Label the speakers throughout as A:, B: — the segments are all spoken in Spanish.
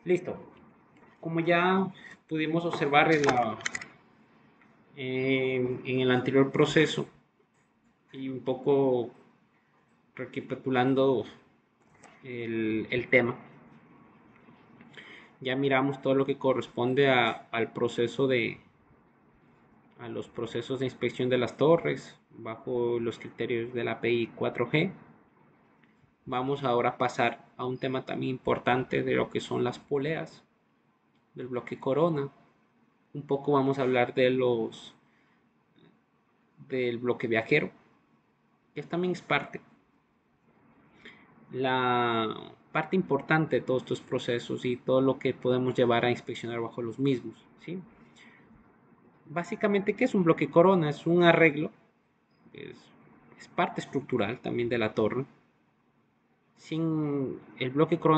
A: Listo. Como ya pudimos observar en el anterior proceso y un poco recapitulando el tema, ya miramos todo lo que corresponde al proceso a los procesos de inspección de las torres bajo los criterios de la API 4G. Vamos ahora a pasar a un tema también importante de lo que son las poleas del bloque Corona. Un poco vamos a hablar del bloque viajero, que también es la parte importante de todos estos procesos y todo lo que podemos llevar a inspeccionar bajo los mismos, ¿sí? Básicamente, ¿qué es un bloque Corona? Es un arreglo, es, es parte estructural también de la torre. El bloque Corona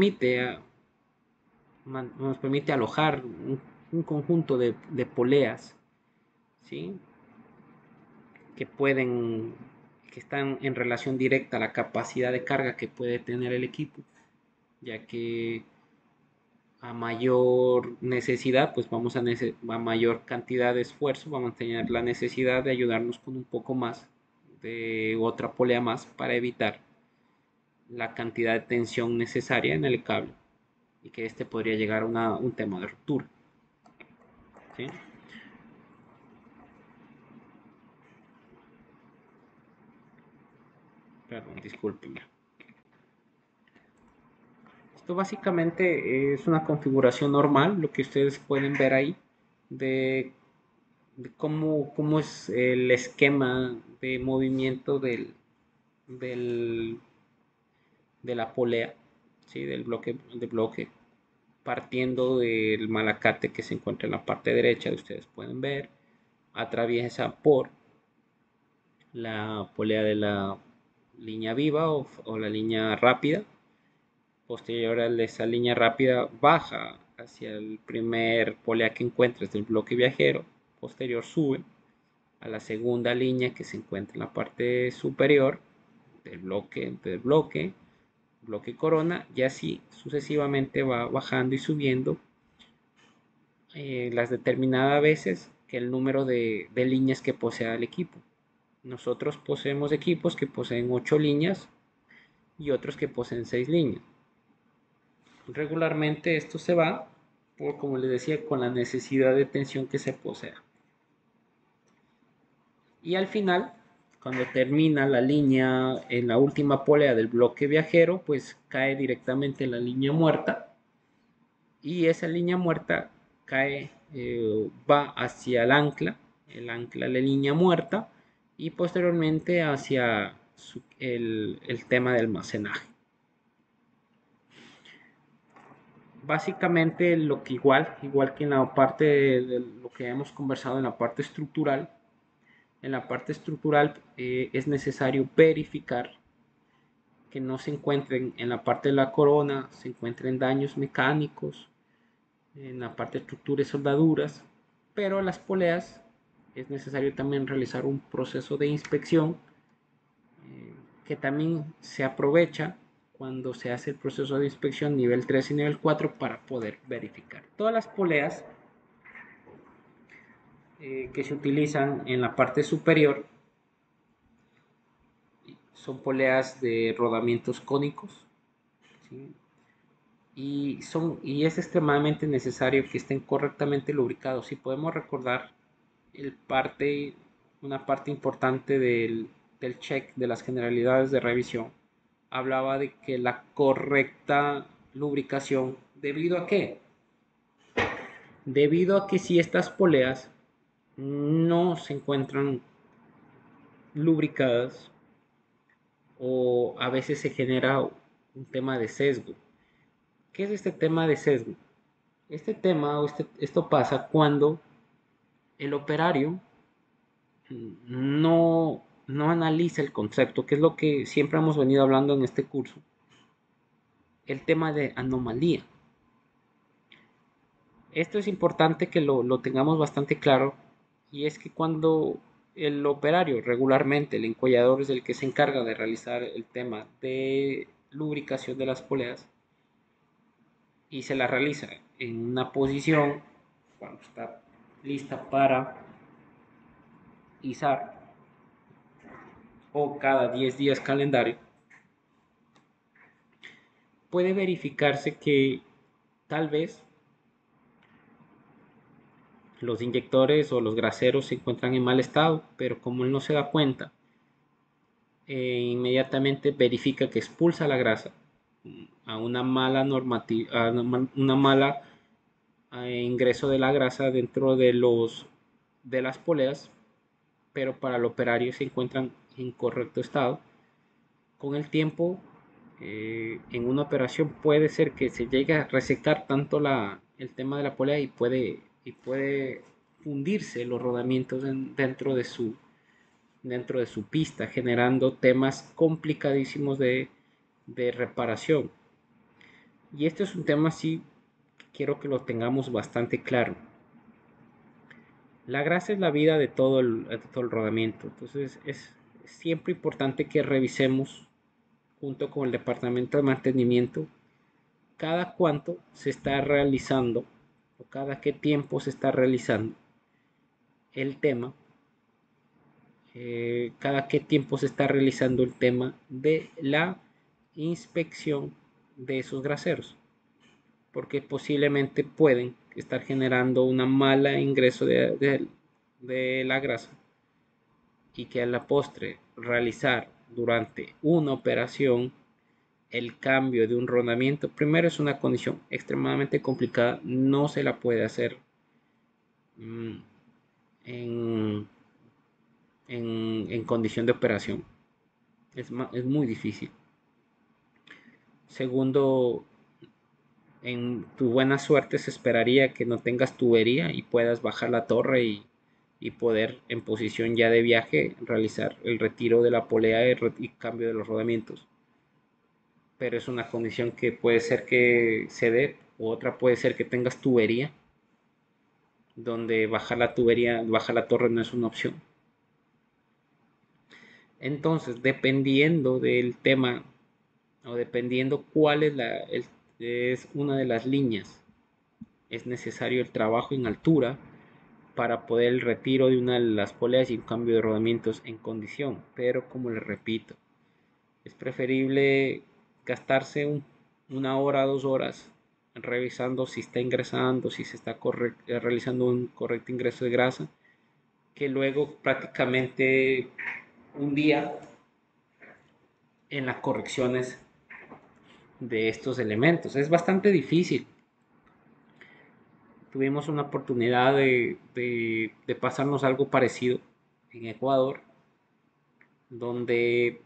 A: nos permite alojar un conjunto de poleas, ¿sí? que pueden, que están en relación directa a la capacidad de carga que puede tener el equipo, ya que a mayor necesidad, pues a mayor cantidad de esfuerzo, vamos a tener la necesidad de ayudarnos con un poco más de otra polea más para evitar la cantidad de tensión necesaria en el cable y que este podría llegar a un tema de ruptura. ¿Sí? Perdón, discúlpenme. Esto básicamente es una configuración normal, lo que ustedes pueden ver ahí, de, de cómo es el esquema de movimiento del, de la polea, ¿sí? Del bloque, partiendo del malacate que se encuentra en la parte derecha, ustedes pueden ver, atraviesa por la polea de la línea viva o la línea rápida. Posterior a esa línea rápida baja hacia el primer polea que encuentres del bloque viajero. Posterior sube a la segunda línea que se encuentra en la parte superior bloque corona, y así sucesivamente va bajando y subiendo las determinadas veces que el número de líneas que posea el equipo. Nosotros poseemos equipos que poseen 8 líneas y otros que poseen 6 líneas. Regularmente esto se va por, como les decía, con la necesidad de tensión que se posea. Y al final, cuando termina la línea en la última polea del bloque viajero, pues cae directamente en la línea muerta y esa línea muerta va hacia el ancla de la línea muerta y posteriormente hacia el tema de almacenaje. Básicamente lo que igual que en la parte de lo que hemos conversado en la parte estructural es necesario verificar que no se encuentren en la parte de la corona, se encuentren daños mecánicos, en la parte de estructura y soldaduras, pero las poleas es necesario también realizar un proceso de inspección que también se aprovecha cuando se hace el proceso de inspección nivel 3 y nivel 4 para poder verificar. Todas las poleas que se utilizan en la parte superior son poleas de rodamientos cónicos, ¿sí? Y es extremadamente necesario que estén correctamente lubricados. Si podemos recordar el parte, una parte importante del check de las generalidades de revisión, hablaba de que la correcta lubricación, ¿debido a qué? Debido a que si estas poleas no se encuentran lubricadas o a veces se genera un tema de sesgo. ¿Qué es este tema de sesgo? Esto pasa cuando el operario no analiza el concepto, que es lo que siempre hemos venido hablando en este curso, el tema de anomalía. Esto es importante que lo tengamos bastante claro, y es que cuando el operario regularmente, el encollador es el que se encarga de realizar el tema de lubricación de las poleas, y se la realiza en una posición cuando está lista para izar o cada 10 días calendario, puede verificarse que tal vez los inyectores o los graseros se encuentran en mal estado, pero como él no se da cuenta, inmediatamente verifica que expulsa la grasa a una mala normativa, a una mala ingreso de la grasa dentro de las poleas, pero para el operario se encuentran en correcto estado. Con el tiempo, en una operación puede ser que se llegue a resecar tanto el tema de la polea y puede fundirse los rodamientos dentro de su pista, generando temas complicadísimos de reparación. Y este es un tema sí quiero que lo tengamos bastante claro. La grasa es la vida de todo el rodamiento, entonces es siempre importante que revisemos junto con el departamento de mantenimiento cada cuánto se está realizando o cada qué tiempo se está realizando el tema, cada qué tiempo se está realizando el tema de la inspección de esos graseros, porque posiblemente pueden estar generando una mala ingreso de la grasa y que a la postre realizar durante una operación el cambio de un rodamiento, primero es una condición extremadamente complicada, no se la puede hacer mm, en, en condición de operación, es muy difícil. Segundo, en tu buena suerte se esperaría que no tengas tubería y puedas bajar la torre y poder en posición ya de viaje realizar el retiro de la polea y cambio de los rodamientos. Pero es una condición que puede ser que se dé, u otra puede ser que tengas tubería, donde bajar la torre no es una opción. Entonces, dependiendo del tema o dependiendo cuál es una de las líneas, es necesario el trabajo en altura para poder el retiro de una de las poleas y un cambio de rodamientos en condición. Pero como les repito, es preferible gastarse una hora, 2 horas revisando si está ingresando, si se está realizando un correcto ingreso de grasa, que luego prácticamente un día en las correcciones de estos elementos. Es bastante difícil. Tuvimos una oportunidad de pasarnos algo parecido en Ecuador, donde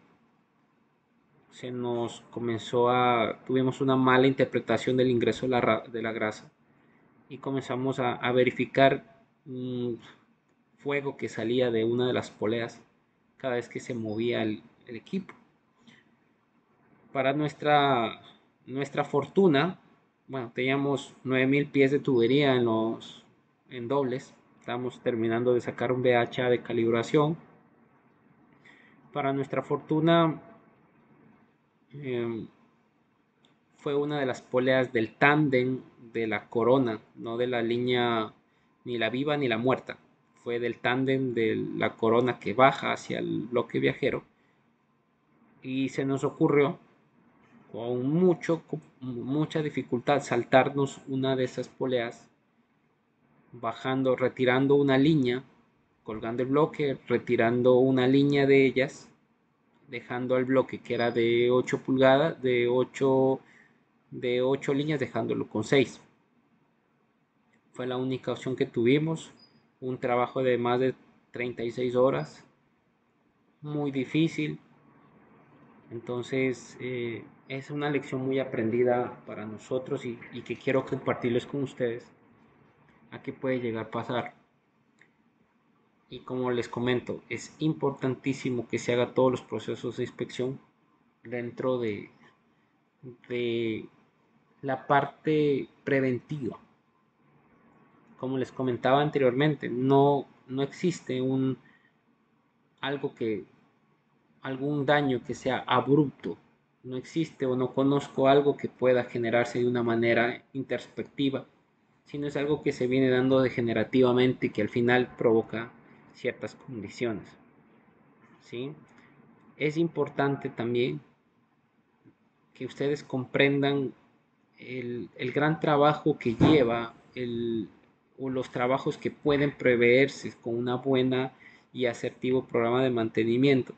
A: tuvimos una mala interpretación del ingreso de la grasa y comenzamos a verificar un fuego que salía de una de las poleas cada vez que se movía el equipo. Para nuestra fortuna, bueno, teníamos 9000 pies de tubería en dobles. Estábamos terminando de sacar un BHA de calibración. Para nuestra fortuna, eh, fue una de las poleas del tándem de la corona, no de la línea ni la viva ni la muerta. Fue del tándem de la corona que baja hacia el bloque viajero. Y se nos ocurrió con mucha dificultad saltarnos una de esas poleas, bajando, retirando una línea, colgando el bloque, retirando una línea de ellas, dejando al bloque que era de 8 pulgadas, de ocho líneas, dejándolo con 6. Fue la única opción que tuvimos, un trabajo de más de 36 horas, muy difícil. Entonces, es una lección muy aprendida para nosotros y que quiero compartirles con ustedes a qué puede llegar a pasar. Y como les comento, es importantísimo que se haga todos los procesos de inspección dentro de la parte preventiva. Como les comentaba anteriormente, no existe algo algún daño que sea abrupto. no existe o no conozco algo que pueda generarse de una manera introspectiva, sino es algo que se viene dando degenerativamente y que al final provoca ciertas condiciones, ¿sí? Es importante también que ustedes comprendan el gran trabajo que lleva o los trabajos que pueden preverse con una buena y asertivo programa de mantenimiento,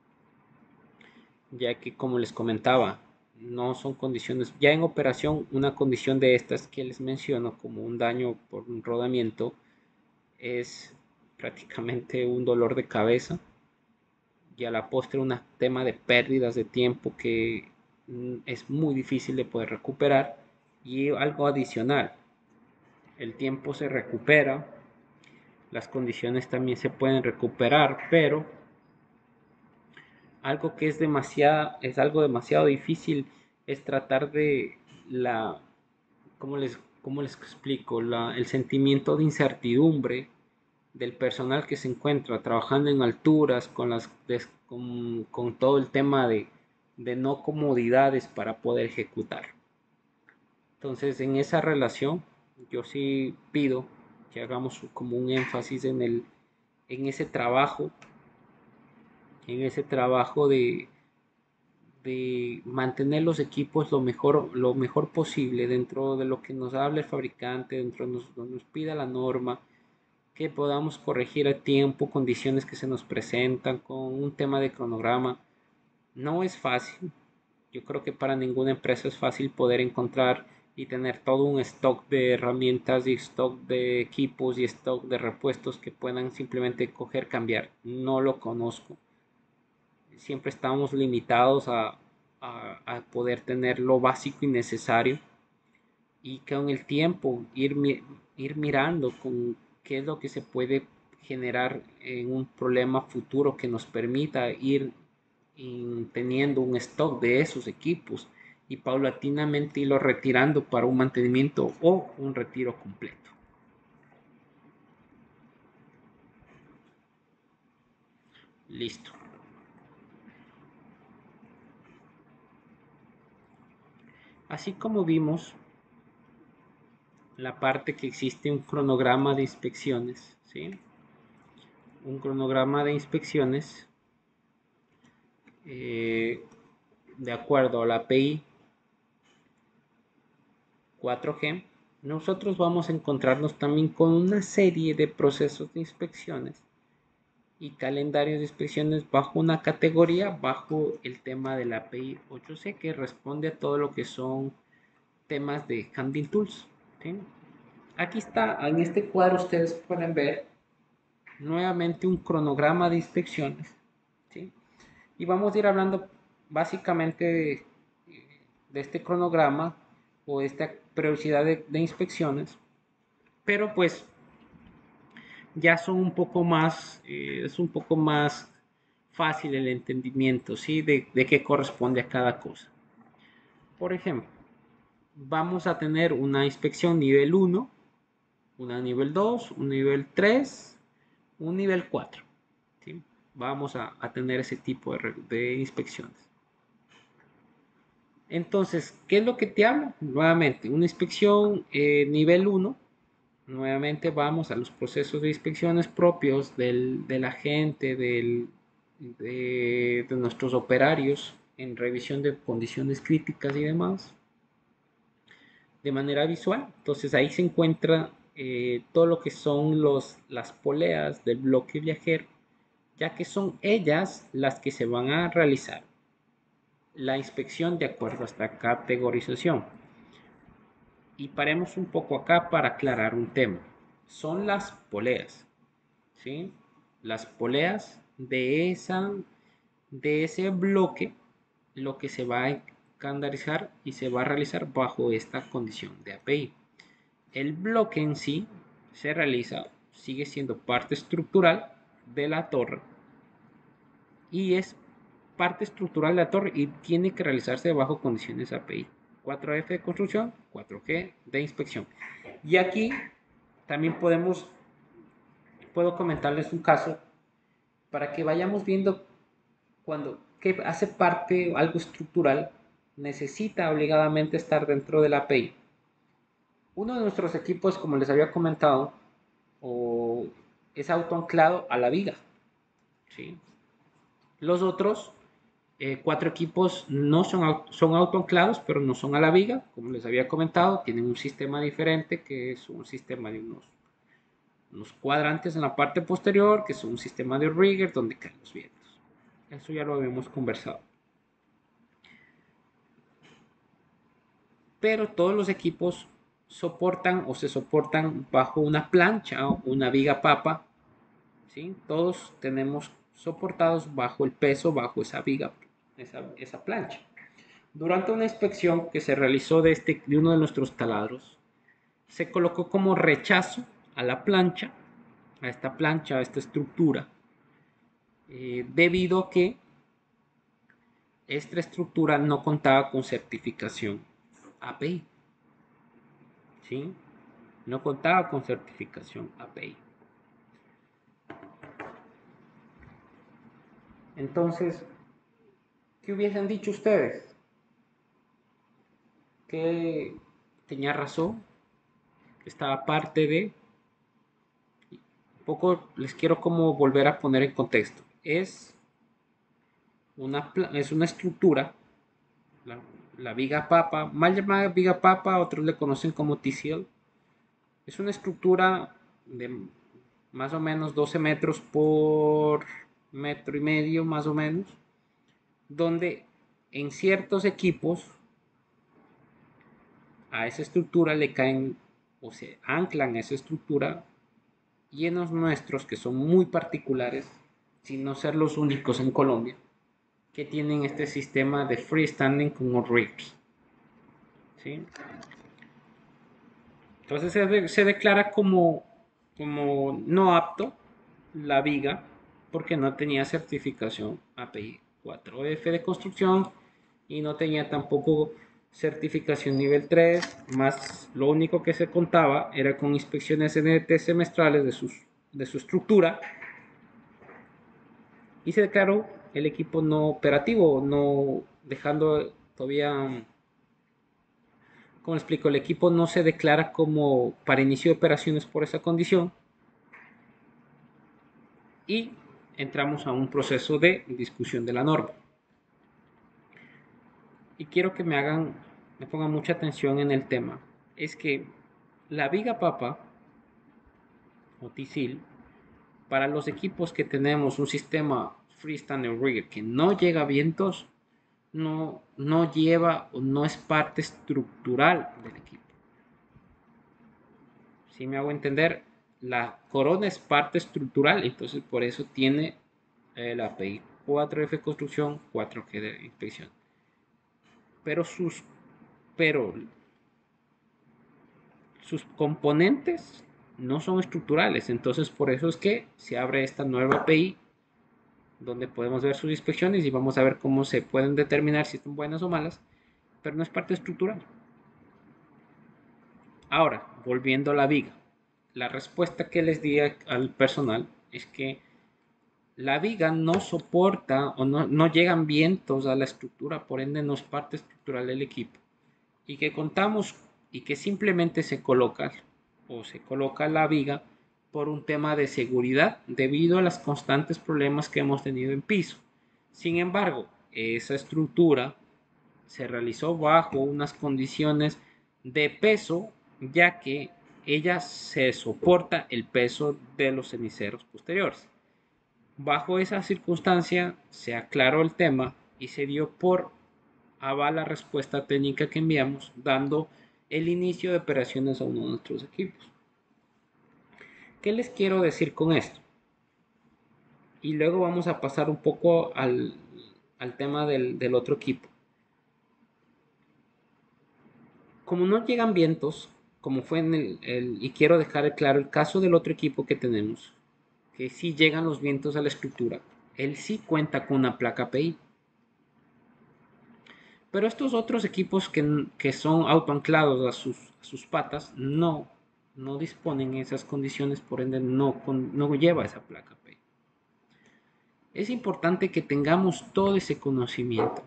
A: ya que como les comentaba, no son condiciones, ya en operación una condición de estas que les menciono como un daño por un rodamiento es prácticamente un dolor de cabeza y a la postre un tema de pérdidas de tiempo que es muy difícil de poder recuperar. Y algo adicional, el tiempo se recupera, las condiciones también se pueden recuperar, pero algo que es algo demasiado difícil es tratar de la, cómo les explico? El sentimiento de incertidumbre del personal que se encuentra trabajando en alturas con todo el tema de no comodidades para poder ejecutar. Entonces, en esa relación, yo sí pido que hagamos como un énfasis en en ese trabajo de mantener los equipos lo mejor posible dentro de lo que nos habla el fabricante, dentro de lo que nos pida la norma, que podamos corregir a tiempo condiciones que se nos presentan con un tema de cronograma. No es fácil, yo creo que para ninguna empresa es fácil poder encontrar y tener todo un stock de herramientas y stock de equipos y stock de repuestos que puedan simplemente coger, cambiar. No lo conozco. Siempre estamos limitados a poder tener lo básico y necesario y con el tiempo ir mirando con qué es lo que se puede generar en un problema futuro que nos permita ir teniendo un stock de esos equipos y paulatinamente irlo retirando para un mantenimiento o un retiro completo. Listo. Así como vimos la parte que existe un cronograma de inspecciones, ¿sí? Un cronograma de inspecciones eh, de acuerdo a la API 4G, nosotros vamos a encontrarnos también con una serie de procesos de inspecciones y calendarios de inspecciones bajo una categoría, bajo el tema de la API 8C, que responde a todo lo que son temas de handling tools, ¿sí? Aquí está, en este cuadro ustedes pueden ver nuevamente un cronograma de inspecciones, ¿sí? Y vamos a ir hablando básicamente de este cronograma o esta periodicidad de inspecciones, pero pues ya son un poco más, es un poco más fácil el entendimiento, ¿sí? De qué corresponde a cada cosa. Por ejemplo, vamos a tener una inspección nivel 1, una nivel 2, un nivel 3, un nivel 4, ¿sí? Vamos a tener ese tipo de inspecciones. Entonces, ¿qué es lo que te habla? Nuevamente, una inspección nivel 1. Nuevamente vamos a los procesos de inspecciones propios del agente, de nuestros operarios en revisión de condiciones críticas y demás, de manera visual. Entonces ahí se encuentra todo lo que son las poleas del bloque viajero, ya que son ellas las que se van a realizar la inspección de acuerdo a esta categorización. Y paremos un poco acá para aclarar un tema. Son las poleas, ¿sí? Las poleas de ese bloque, lo que se va a estandarizar y se va a realizar bajo esta condición de API. El bloque en sí se realiza, sigue siendo parte estructural de la torre y es parte estructural de la torre y tiene que realizarse bajo condiciones API. 4F de construcción, 4G de inspección. Y aquí también puedo comentarles un caso para que vayamos viendo que hace parte, algo estructural, necesita obligadamente estar dentro de la API. Uno de nuestros equipos, como les había comentado, es autoanclado a la viga, ¿sí? Los otros cuatro equipos no son autoanclados, pero no son a la viga, como les había comentado, tienen un sistema diferente, que es un sistema de unos cuadrantes en la parte posterior, que es un sistema de rigger donde caen los vientos. Eso ya lo habíamos conversado. Pero todos los equipos soportan o se soportan bajo una plancha o una viga papa, ¿sí? Todos tenemos soportados bajo el peso, bajo esa viga, esa plancha. Durante una inspección que se realizó de uno de nuestros taladros, se colocó como rechazo a la plancha, a esta estructura, debido a que esta estructura no contaba con certificación API, ¿sí? No contaba con certificación API. Entonces, ¿qué hubiesen dicho ustedes? Que tenía razón, estaba parte de... Un poco les quiero como volver a poner en contexto. Es una estructura, la, la viga papa, mal llamada viga papa, otros le conocen como TCL. Es una estructura de más o menos 12 metros por metro y medio, más o menos, donde en ciertos equipos a esa estructura le caen o se anclan a esa estructura, y en los nuestros, que son muy particulares, sin no ser los únicos en Colombia, que tienen este sistema de freestanding como rigs, ¿sí? Entonces se declara como no apto la viga porque no tenía certificación API 4F de construcción y no tenía tampoco certificación nivel 3, más lo único que se contaba era con inspecciones NDT semestrales de su estructura, y se declaró el equipo no operativo, no dejando todavía, como explico, el equipo no se declara como para inicio de operaciones por esa condición, y entramos a un proceso de discusión de la norma. Y quiero que me pongan mucha atención en el tema. Es que la viga papa o TISIL, para los equipos que tenemos un sistema freestanding rigger que no llega a vientos, no lleva o no es parte estructural del equipo. Si me hago entender, la corona es parte estructural, entonces por eso tiene la API 4F construcción, 4G de inspección. Pero pero sus componentes no son estructurales, entonces por eso es que se abre esta nueva API donde podemos ver sus inspecciones y vamos a ver cómo se pueden determinar si son buenas o malas, pero no es parte estructural. Ahora, volviendo a la viga, la respuesta que les di al personal es que la viga no soporta o no llegan vientos a la estructura, por ende no es parte estructural del equipo, y que contamos y que simplemente se coloca la viga por un tema de seguridad debido a los constantes problemas que hemos tenido en piso. Sin embargo, esa estructura se realizó bajo unas condiciones de peso, ya que ella se soporta el peso de los ceniceros posteriores. Bajo esa circunstancia se aclaró el tema y se dio por aval la respuesta técnica que enviamos, dando el inicio de operaciones a uno de nuestros equipos. ¿Qué les quiero decir con esto? Y luego vamos a pasar un poco al tema del otro equipo. Como no llegan vientos, como fue y quiero dejar claro el caso del otro equipo que tenemos, que sí llegan los vientos a la estructura, él sí cuenta con una placa API. Pero estos otros equipos que son autoanclados a sus patas no disponen de esas condiciones, por ende no lleva esa placa API. Es importante que tengamos todo ese conocimiento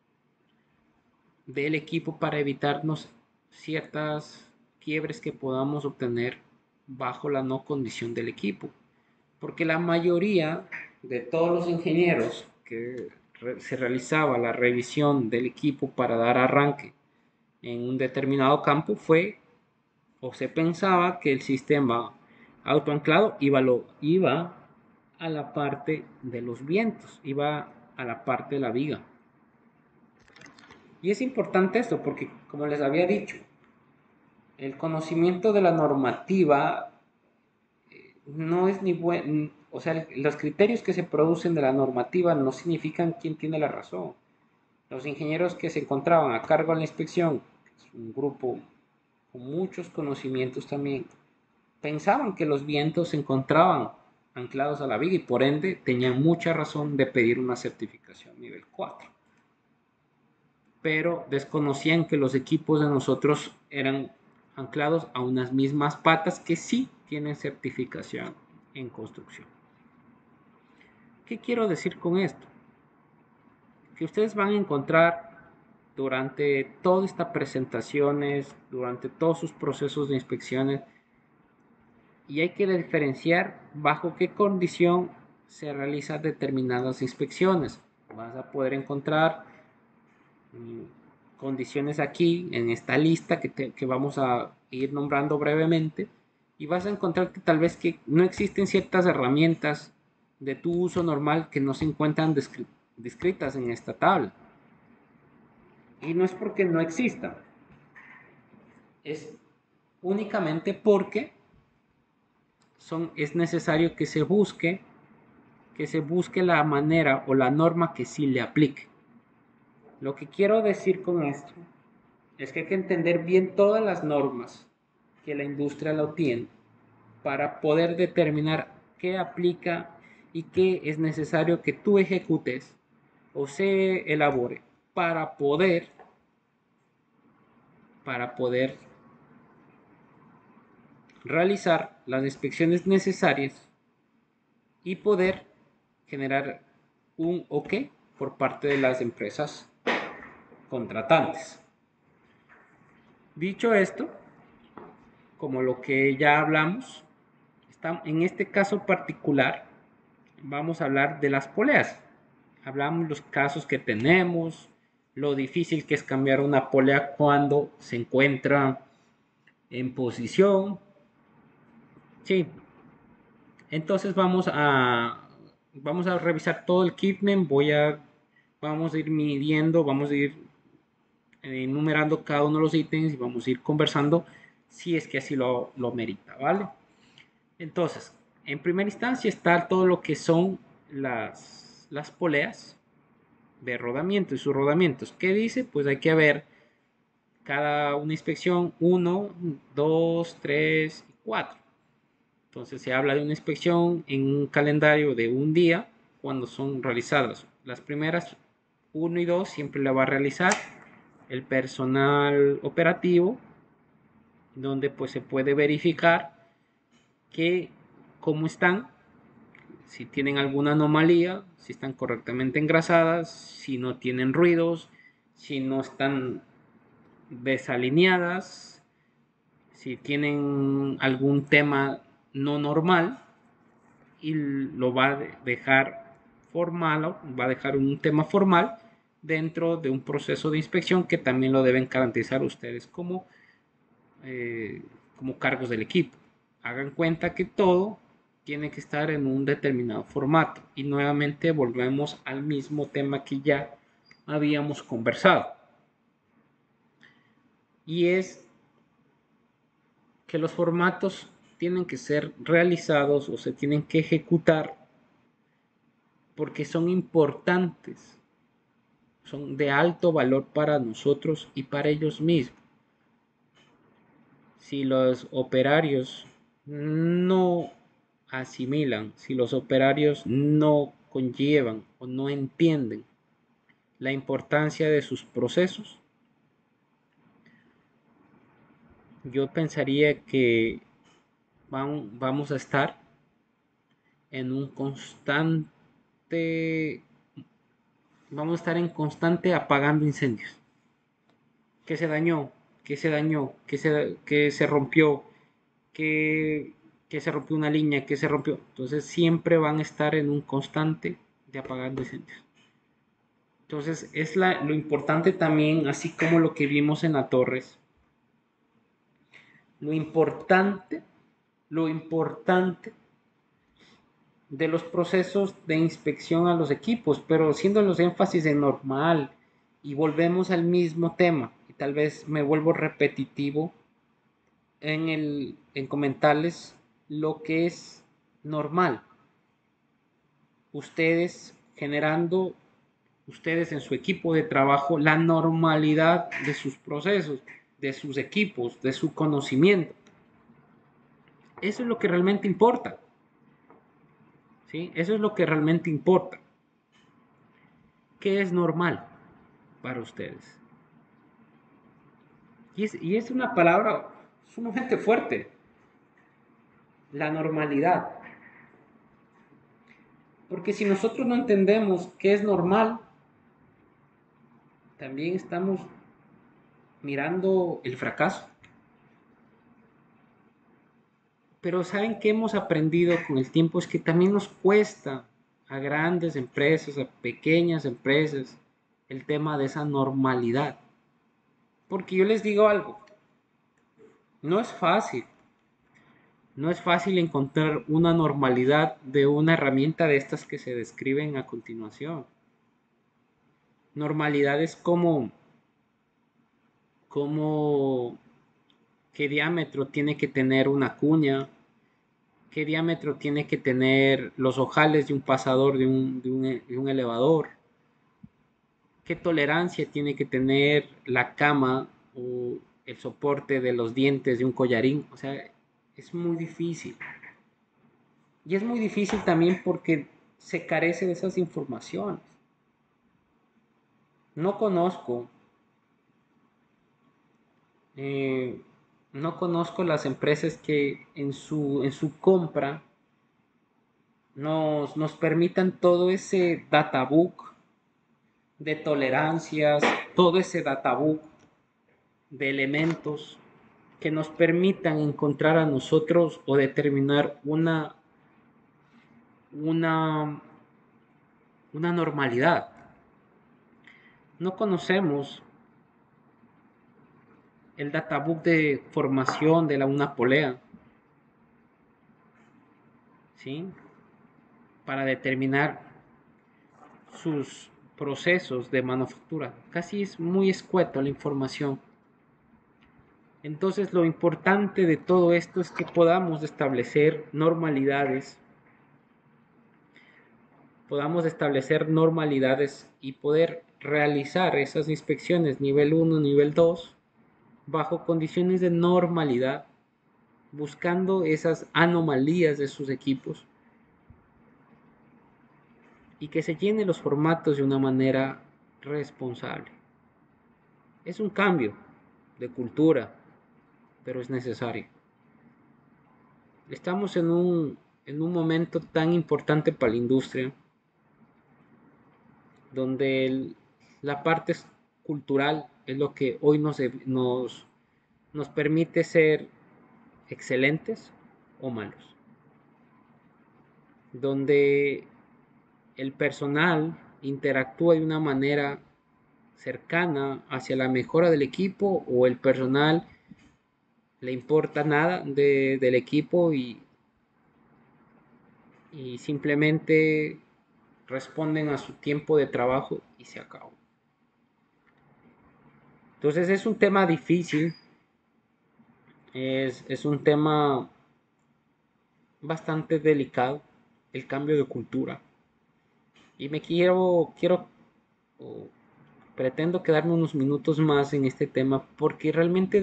A: del equipo para evitarnos ciertas quiebres que podamos obtener bajo la no condición del equipo. Porque la mayoría de todos los ingenieros que se realizaba la revisión del equipo para dar arranque en un determinado campo fue o se pensaba que el sistema autoanclado iba a la parte de los vientos, iba a la parte de la viga. Y es importante esto porque, como les había dicho, el conocimiento de la normativa no es ni bueno, o sea, los criterios que se producen de la normativa no significan quién tiene la razón. Los ingenieros que se encontraban a cargo de la inspección, es un grupo con muchos conocimientos también, pensaban que los vientos se encontraban anclados a la viga y por ende tenían mucha razón de pedir una certificación nivel 4. Pero desconocían que los equipos de nosotros eran anclados a unas mismas patas que sí tienen certificación en construcción. ¿Qué quiero decir con esto? Que ustedes van a encontrar durante todas estas presentaciones, durante todos sus procesos de inspecciones, y hay que diferenciar bajo qué condición se realizan determinadas inspecciones. Vas a poder encontrar condiciones aquí en esta lista que vamos a ir nombrando brevemente y vas a encontrar que tal vez que no existen ciertas herramientas de tu uso normal que no se encuentran descritas en esta tabla. Y no es porque no existan, es únicamente porque es necesario que se busque la manera o la norma que sí le aplique. Lo que quiero decir con esto es que hay que entender bien todas las normas que la industria lo tiene para poder determinar qué aplica y qué es necesario que tú ejecutes o se elabore para poder realizar las inspecciones necesarias y poder generar un OK por parte de las empresas contratantes. Dicho esto, como lo que ya hablamos, en este caso particular vamos a hablar de las poleas. Hablamos los casos que tenemos, lo difícil que es cambiar una polea cuando se encuentra en posición. Sí, entonces vamos a revisar todo el kitment, vamos a ir midiendo, vamos a ir enumerando cada uno de los ítems y vamos a ir conversando si es que así lo merita, ¿vale? Entonces, en primera instancia está todo lo que son las poleas de rodamiento y sus rodamientos. ¿Qué dice? Pues hay que ver cada una inspección 1, 2, 3 y 4. Entonces se habla de una inspección en un calendario de un día cuando son realizadas. Las primeras 1 y 2 siempre la va a realizar el personal operativo, donde pues se puede verificar que cómo están, si tienen alguna anomalía, si están correctamente engrasadas, si no tienen ruidos, si no están desalineadas, si tienen algún tema no normal y lo va a dejar formal, va a dejar un tema formal dentro de un proceso de inspección que también lo deben garantizar ustedes eh, como cargos del equipo. Hagan cuenta que todo tiene que estar en un determinado formato y nuevamente volvemos al mismo tema que ya habíamos conversado y es que los formatos tienen que ser realizados o se tienen que ejecutar porque son importantes, son de alto valor para nosotros y para ellos mismos. Si los operarios no asimilan, si los operarios no conllevan o no entienden la importancia de sus procesos, yo pensaría que vamos a estar en un constante vamos a estar en constante apagando incendios. ¿Qué se dañó? ¿Qué se dañó? ¿Qué se rompió? ¿Qué, ¿qué se rompió una línea? ¿Qué se rompió? Entonces siempre van a estar en un constante de apagando incendios. Entonces es lo importante también, así como lo que vimos en la Torres, lo importante, lo importante de los procesos de inspección a los equipos, pero siendo los énfasis en normal y volvemos al mismo tema, y tal vez me vuelvo repetitivo en comentarles lo que es normal. Ustedes generando, ustedes en su equipo de trabajo, la normalidad de sus procesos, de sus equipos, de su conocimiento. Eso es lo que realmente importa. ¿Sí? Eso es lo que realmente importa. ¿Qué es normal para ustedes? Y es una palabra sumamente fuerte, la normalidad. Porque si nosotros no entendemos qué es normal, también estamos mirando el fracaso. Pero ¿saben qué hemos aprendido con el tiempo? Es que también nos cuesta a grandes empresas, a pequeñas empresas, el tema de esa normalidad. Porque yo les digo algo, no es fácil. No es fácil encontrar una normalidad de una herramienta de estas que se describen a continuación. Normalidades como qué diámetro tiene que tener una cuña, qué diámetro tiene que tener los ojales de un pasador de un elevador, qué tolerancia tiene que tener la cama o el soporte de los dientes de un collarín. O sea, es muy difícil. Y es muy difícil también porque se carece de esas informaciones. No conozco, eh, no conozco las empresas que en su compra nos permitan todo ese databook de tolerancias, todo ese databook de elementos que nos permitan encontrar a nosotros o determinar una, una normalidad. No conocemos el databook de formación de una polea, ¿sí? Para determinar sus procesos de manufactura. Casi es muy escueto la información. Entonces lo importante de todo esto es que podamos establecer normalidades y poder realizar esas inspecciones nivel 1, nivel 2, bajo condiciones de normalidad, buscando esas anomalías de sus equipos y que se llenen los formatos de una manera responsable. Es un cambio de cultura, pero es necesario. Estamos en un momento tan importante para la industria, donde la parte cultural es lo que hoy nos permite ser excelentes o malos, donde el personal interactúa de una manera cercana hacia la mejora del equipo o el personal le importa nada del equipo y simplemente responden a su tiempo de trabajo y se acabó. Entonces es un tema difícil, es un tema bastante delicado, el cambio de cultura. Y o pretendo quedarme unos minutos más en este tema porque realmente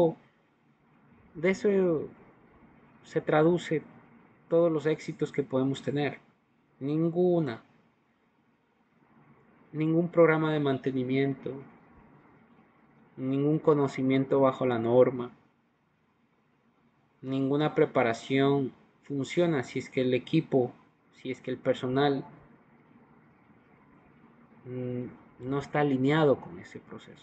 A: de eso se traduce todos los éxitos que podemos tener. Ninguna, ningún programa de mantenimiento, ningún conocimiento bajo la norma, ninguna preparación funciona si es que el equipo, si es que el personal no está alineado con ese proceso.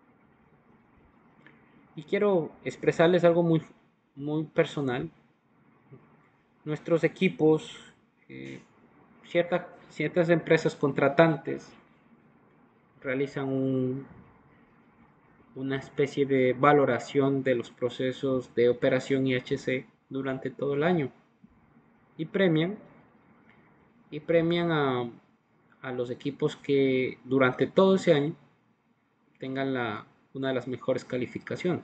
A: Y quiero expresarles algo muy, muy personal. Nuestros equipos, eh, ciertas empresas contratantes realizan una especie de valoración de los procesos de operación IHC durante todo el año y premian a los equipos que durante todo ese año tengan una de las mejores calificaciones.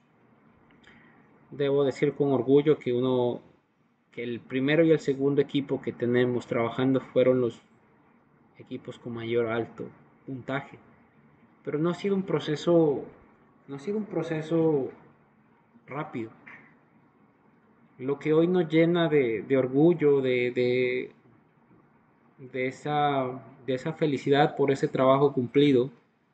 A: Debo decir con orgullo que el primero y el segundo equipo que tenemos trabajando fueron los equipos con mayor alto puntaje. Pero no ha sido un proceso rápido. Lo que hoy nos llena de orgullo, de esa felicidad por ese trabajo cumplido,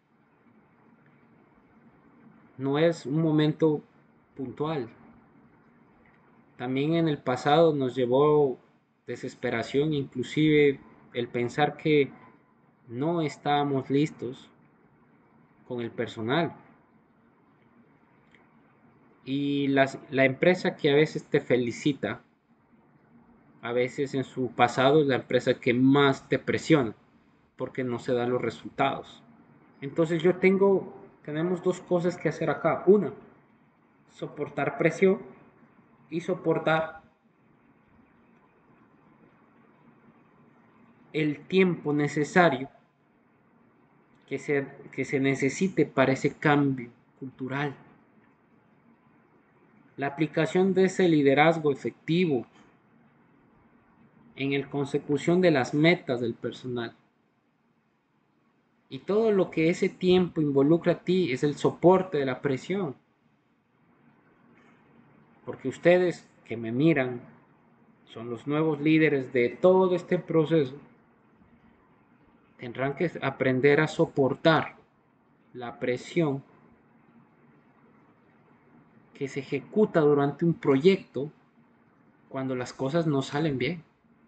A: no es un momento puntual. También en el pasado nos llevó desesperación, inclusive el pensar que no estábamos listos con el personal. Y la empresa que a veces te felicita, a veces en su pasado es la empresa que más te presiona porque no se dan los resultados. Entonces tenemos dos cosas que hacer acá. Una, soportar presión y soportar el tiempo necesario que se necesite para ese cambio cultural. La aplicación de ese liderazgo efectivo en la consecución de las metas del personal. Y todo lo que ese tiempo involucra a ti es el soporte de la presión. Porque ustedes que me miran son los nuevos líderes de todo este proceso. Tendrán que aprender a soportar la presión que se ejecuta durante un proyecto cuando las cosas no salen bien.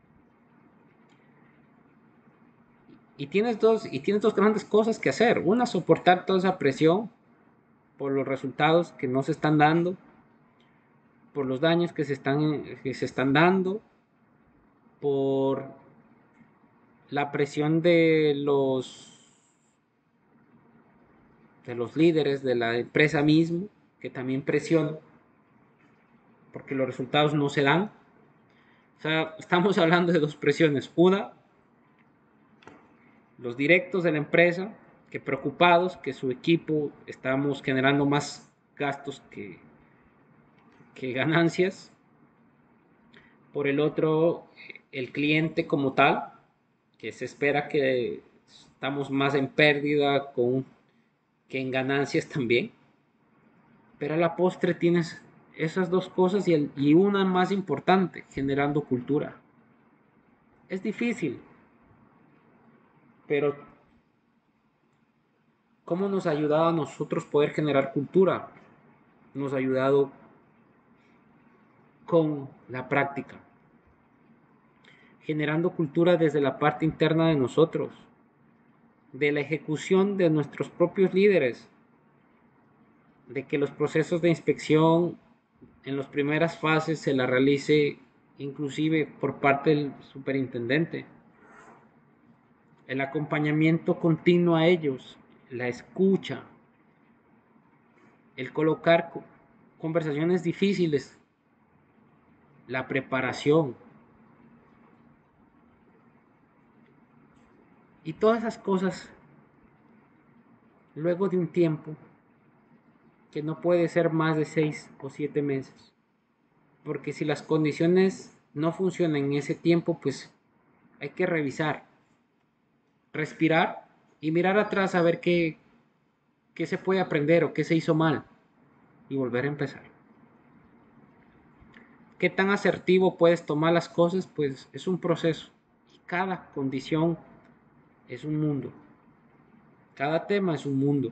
A: Y tienes dos grandes cosas que hacer. Una, soportar toda esa presión por los resultados que no se están dando, por los daños que se están dando, por la presión de los líderes de la empresa mismo, que también presionan porque los resultados no se dan. O sea, estamos hablando de dos presiones. Una, los directos de la empresa, que preocupados que su equipo estamos generando más gastos que ganancias. Por el otro, el cliente como tal, que se espera que estamos más en pérdida que en ganancias también. Pero a la postre tienes esas dos cosas y una más importante, generando cultura. Es difícil, pero ¿cómo nos ha ayudado a nosotros poder generar cultura? Nos ha ayudado con la práctica, generando cultura desde la parte interna de nosotros, de la ejecución de nuestros propios líderes, de que los procesos de inspección en las primeras fases se la realice inclusive por parte del superintendente, el acompañamiento continuo a ellos, la escucha, el colocar conversaciones difíciles, la preparación y todas esas cosas luego de un tiempo que no puede ser más de 6 o 7 meses, porque si las condiciones no funcionan en ese tiempo, pues hay que revisar, respirar y mirar atrás a ver qué se puede aprender o qué se hizo mal y volver a empezar. ¿Qué tan asertivo puedes tomar las cosas? Pues es un proceso y cada condición es un mundo. Cada tema es un mundo.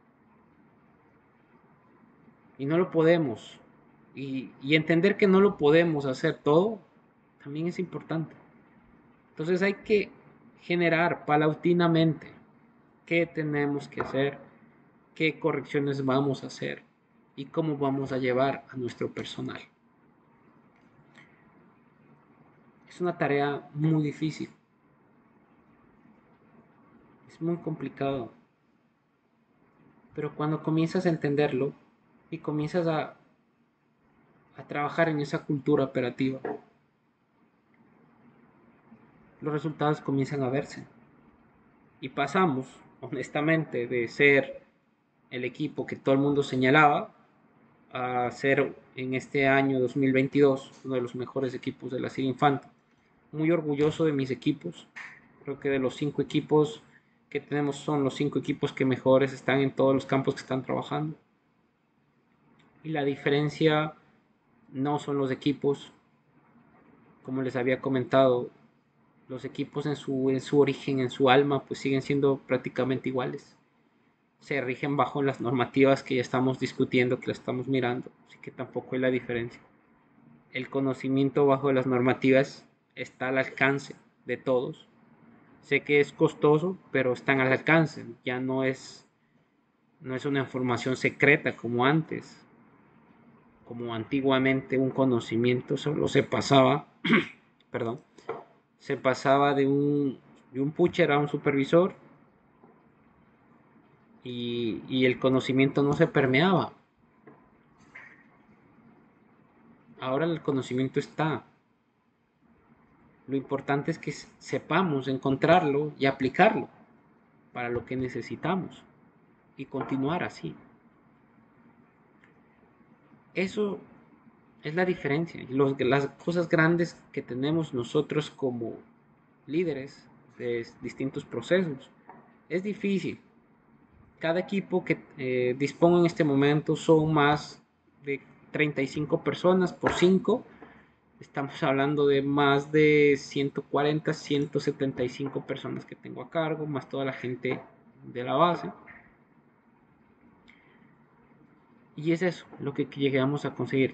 A: Y no lo podemos. Y entender que no lo podemos hacer todo también es importante. Entonces hay que generar paulatinamente. qué tenemos que hacer, qué correcciones vamos a hacer y cómo vamos a llevar a nuestro personal. Es una tarea muy difícil, es muy complicado, pero cuando comienzas a entenderlo y comienzas a trabajar en esa cultura operativa, los resultados comienzan a verse. Y pasamos, honestamente, de ser el equipo que todo el mundo señalaba a ser en este año 2022 uno de los mejores equipos de la Serie Infanta. Muy orgulloso de mis equipos. Creo que de los 5 equipos que tenemos son los 5 equipos que mejores están en todos los campos que están trabajando. Y la diferencia no son los equipos, como les había comentado, los equipos en su origen, en su alma, pues siguen siendo prácticamente iguales. Se rigen bajo las normativas que ya estamos discutiendo, que la estamos mirando, así que tampoco hay la diferencia. El conocimiento bajo las normativas está al alcance de todos. Sé que es costoso, pero están al alcance. Ya no es una información secreta como antes, como antiguamente un conocimiento solo se pasaba, perdón, se pasaba de un pitcher a un supervisor y el conocimiento no se permeaba. Ahora el conocimiento está. Lo importante es que sepamos encontrarlo y aplicarlo para lo que necesitamos y continuar así. Eso es la diferencia. Las cosas grandes que tenemos nosotros como líderes de distintos procesos. Es difícil. Cada equipo que dispongo en este momento son más de 35 personas por 5. Estamos hablando de más de 140, 175 personas que tengo a cargo, más toda la gente de la base. Y es eso lo que llegamos a conseguir.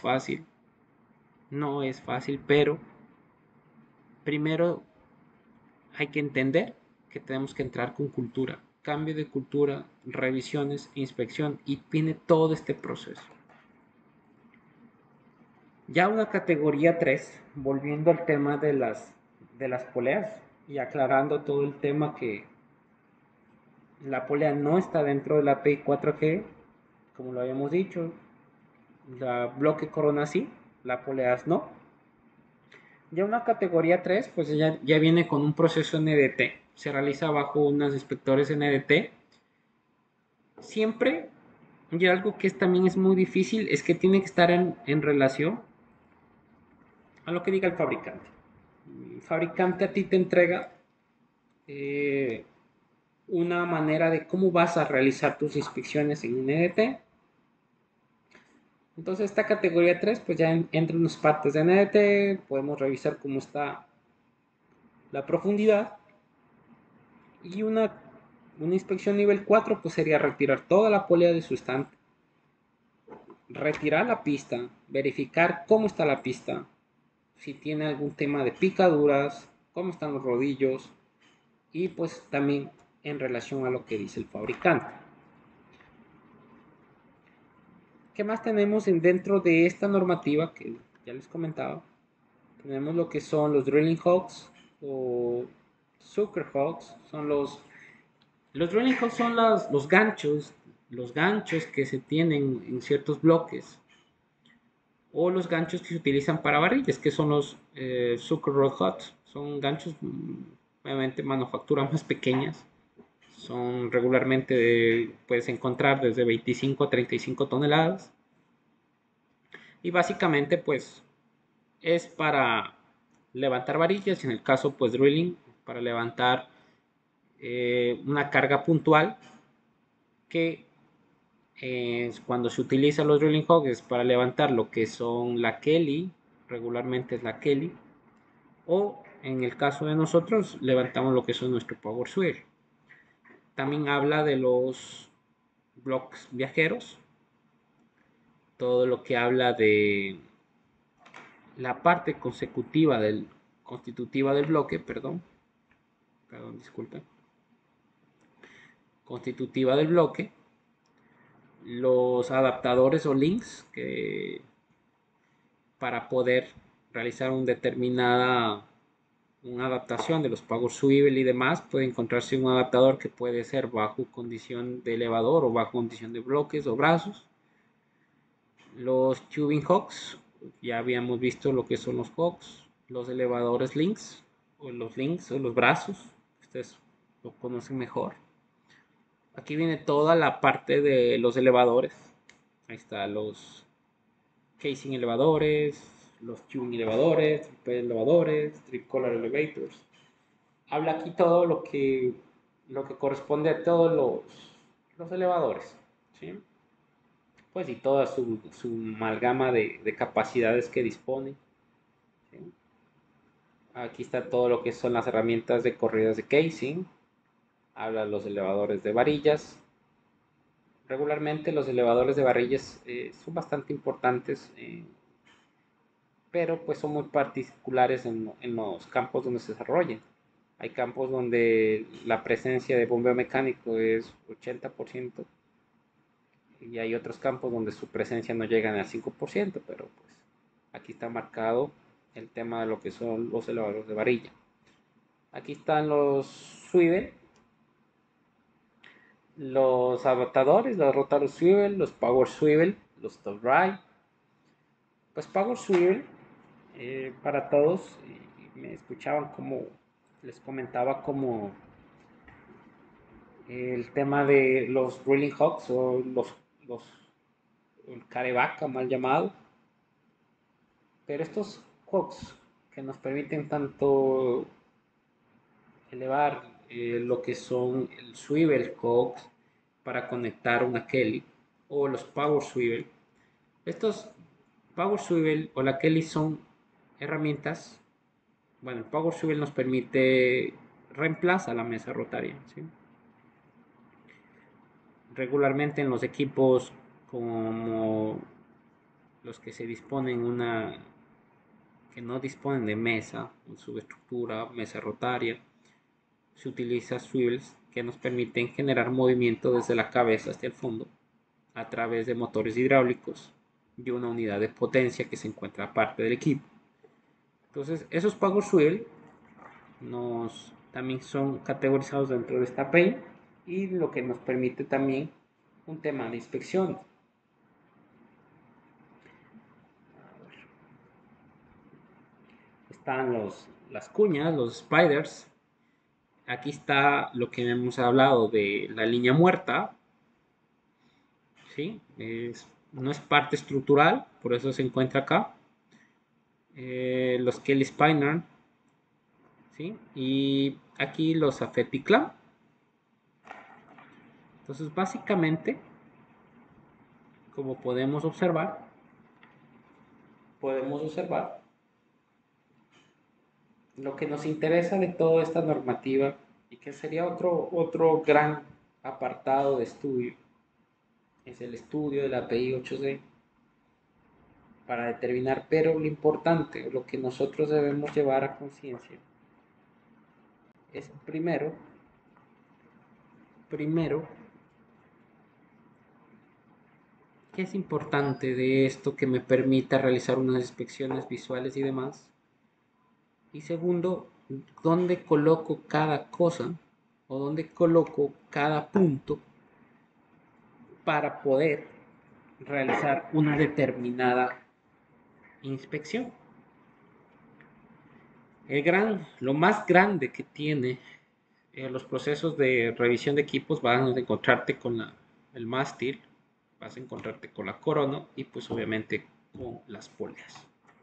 A: No es fácil, pero primero hay que entender que tenemos que entrar con cultura, cambio de cultura, revisiones, inspección y viene todo este proceso. Ya una categoría 3, volviendo al tema de las poleas y aclarando todo el tema que la polea no está dentro de la API 4G, como lo habíamos dicho, la bloque corona sí, la poleas no. Ya una categoría 3, pues ya viene con un proceso NDT, se realiza bajo unos inspectores NDT. Siempre, y algo que también es muy difícil, es que tiene que estar en relación a lo que diga el fabricante. El fabricante a ti te entrega eh, una manera de cómo vas a realizar tus inspecciones en NDT. Entonces esta categoría 3 pues ya entra unas partes de NDT, podemos revisar cómo está la profundidad y una inspección nivel 4 pues sería retirar toda la polea de su estante, retirar la pista, verificar cómo está la pista, si tiene algún tema de picaduras, cómo están los rodillos y pues también en relación a lo que dice el fabricante. ¿Qué más tenemos dentro de esta normativa que ya les comentaba? Tenemos lo que son los drilling hooks o sucker hooks. Los drilling hooks son los ganchos que se tienen en ciertos bloques o los ganchos que se utilizan para varillas, que son los sucker rod hooks. Son ganchos obviamente manufactura más pequeñas. Son regularmente puedes encontrar desde 25 a 35 toneladas. Y básicamente pues es para levantar varillas, en el caso pues drilling, para levantar una carga puntual que cuando se utiliza los drilling hogs para levantar lo que son la Kelly, regularmente es la Kelly, o en el caso de nosotros levantamos lo que son nuestro Power Swell. También habla de los blocks viajeros, todo lo que habla de la parte constitutiva del bloque, perdón, disculpen. constitutiva del bloque, los adaptadores o links para poder realizar una adaptación de los Power Swivel y demás, puede encontrarse un adaptador que puede ser bajo condición de elevador o bajo condición de bloques o brazos. Los tubing hooks, ya habíamos visto lo que son los hooks, los elevadores links o los brazos, ustedes lo conocen mejor. Aquí viene toda la parte de los elevadores. Ahí está los casing elevadores, los tubing elevadores, trip elevadores, trip collar elevators. Habla aquí todo lo que corresponde a todos los elevadores, ¿sí? Pues y toda su amalgama de capacidades que dispone, ¿sí? Aquí está todo lo que son las herramientas de corridas de casing. Habla de los elevadores de varillas. Regularmente los elevadores de varillas son bastante importantes, pero pues son muy particulares en los campos donde se desarrollan. Hay campos donde la presencia de bombeo mecánico es 80% y hay otros campos donde su presencia no llega al 5%, pero pues aquí está marcado el tema de lo que son los elevadores de varilla. Aquí están los swivel, los adaptadores, los rotary swivel, los power swivel, los top drive. Pues power swivel para todos, me escuchaban como les comentaba como el tema de los drilling hawks o los el carevaca mal llamado, pero estos hawks que nos permiten tanto elevar lo que son el swivel hawks para conectar una Kelly o los power swivel. Estos power swivel o la Kelly son herramientas. Bueno, el power swivel nos permite reemplaza la mesa rotaria, ¿sí? Regularmente en los equipos como los que se disponen que no disponen de mesa en su estructura, mesa rotaria, se utiliza swivels que nos permiten generar movimiento desde la cabeza hasta el fondo a través de motores hidráulicos y una unidad de potencia que se encuentra aparte del equipo. Entonces, esos power swivel también son categorizados dentro de esta PEI y lo que nos permite también un tema de inspección. Están las cuñas, los spiders. Aquí está lo que hemos hablado de la línea muerta, ¿sí? No es parte estructural, por eso se encuentra acá. Los Kelly Spiner, ¿sí? Y aquí los Affetti Clamp. Entonces, básicamente, como podemos observar lo que nos interesa de toda esta normativa y que sería otro gran apartado de estudio, es el estudio de la API 8C para determinar, pero lo importante, lo que nosotros debemos llevar a conciencia es primero, qué es importante de esto que me permita realizar unas inspecciones visuales y demás. Y segundo, dónde coloco cada cosa o dónde coloco cada punto para poder realizar una determinada inspección. Lo más grande que tiene los procesos de revisión de equipos, vas a encontrarte con el mástil, vas a encontrarte con la corona y pues obviamente con las poleas.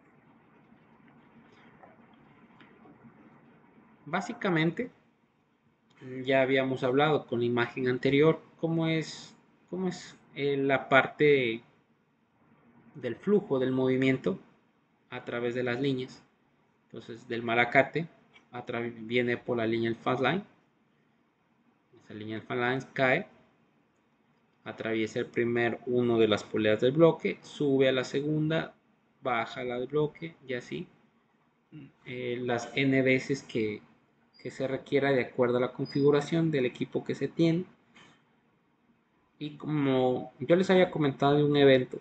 A: Básicamente, ya habíamos hablado con la imagen anterior cómo es la parte del flujo del movimiento a través de las líneas. Entonces, del malacate viene por la línea del fast line. Esa línea del fast line cae, atraviesa el primer uno de las poleas del bloque, sube a la segunda, baja la del bloque y así las n veces que se requiera de acuerdo a la configuración del equipo que se tiene. Y como yo les había comentado de un evento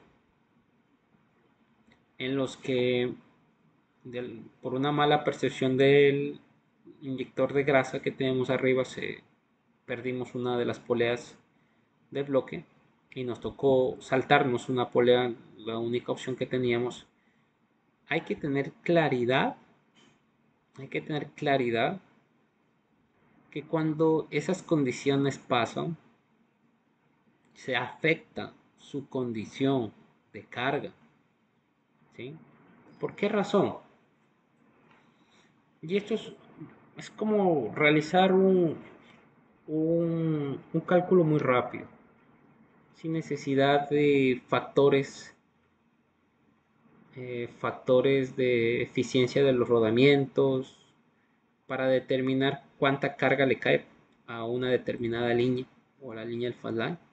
A: en los que por una mala percepción del inyector de grasa que tenemos arriba perdimos una de las poleas de bloque y nos tocó saltarnos una polea, la única opción que teníamos. Hay que tener claridad, hay que tener claridad que cuando esas condiciones pasan, se afecta su condición de carga, ¿sí? ¿Por qué razón? Y esto es como realizar un cálculo muy rápido, sin necesidad de factores de eficiencia de los rodamientos para determinar cuánta carga le cae a una determinada línea o a la línea del fast line.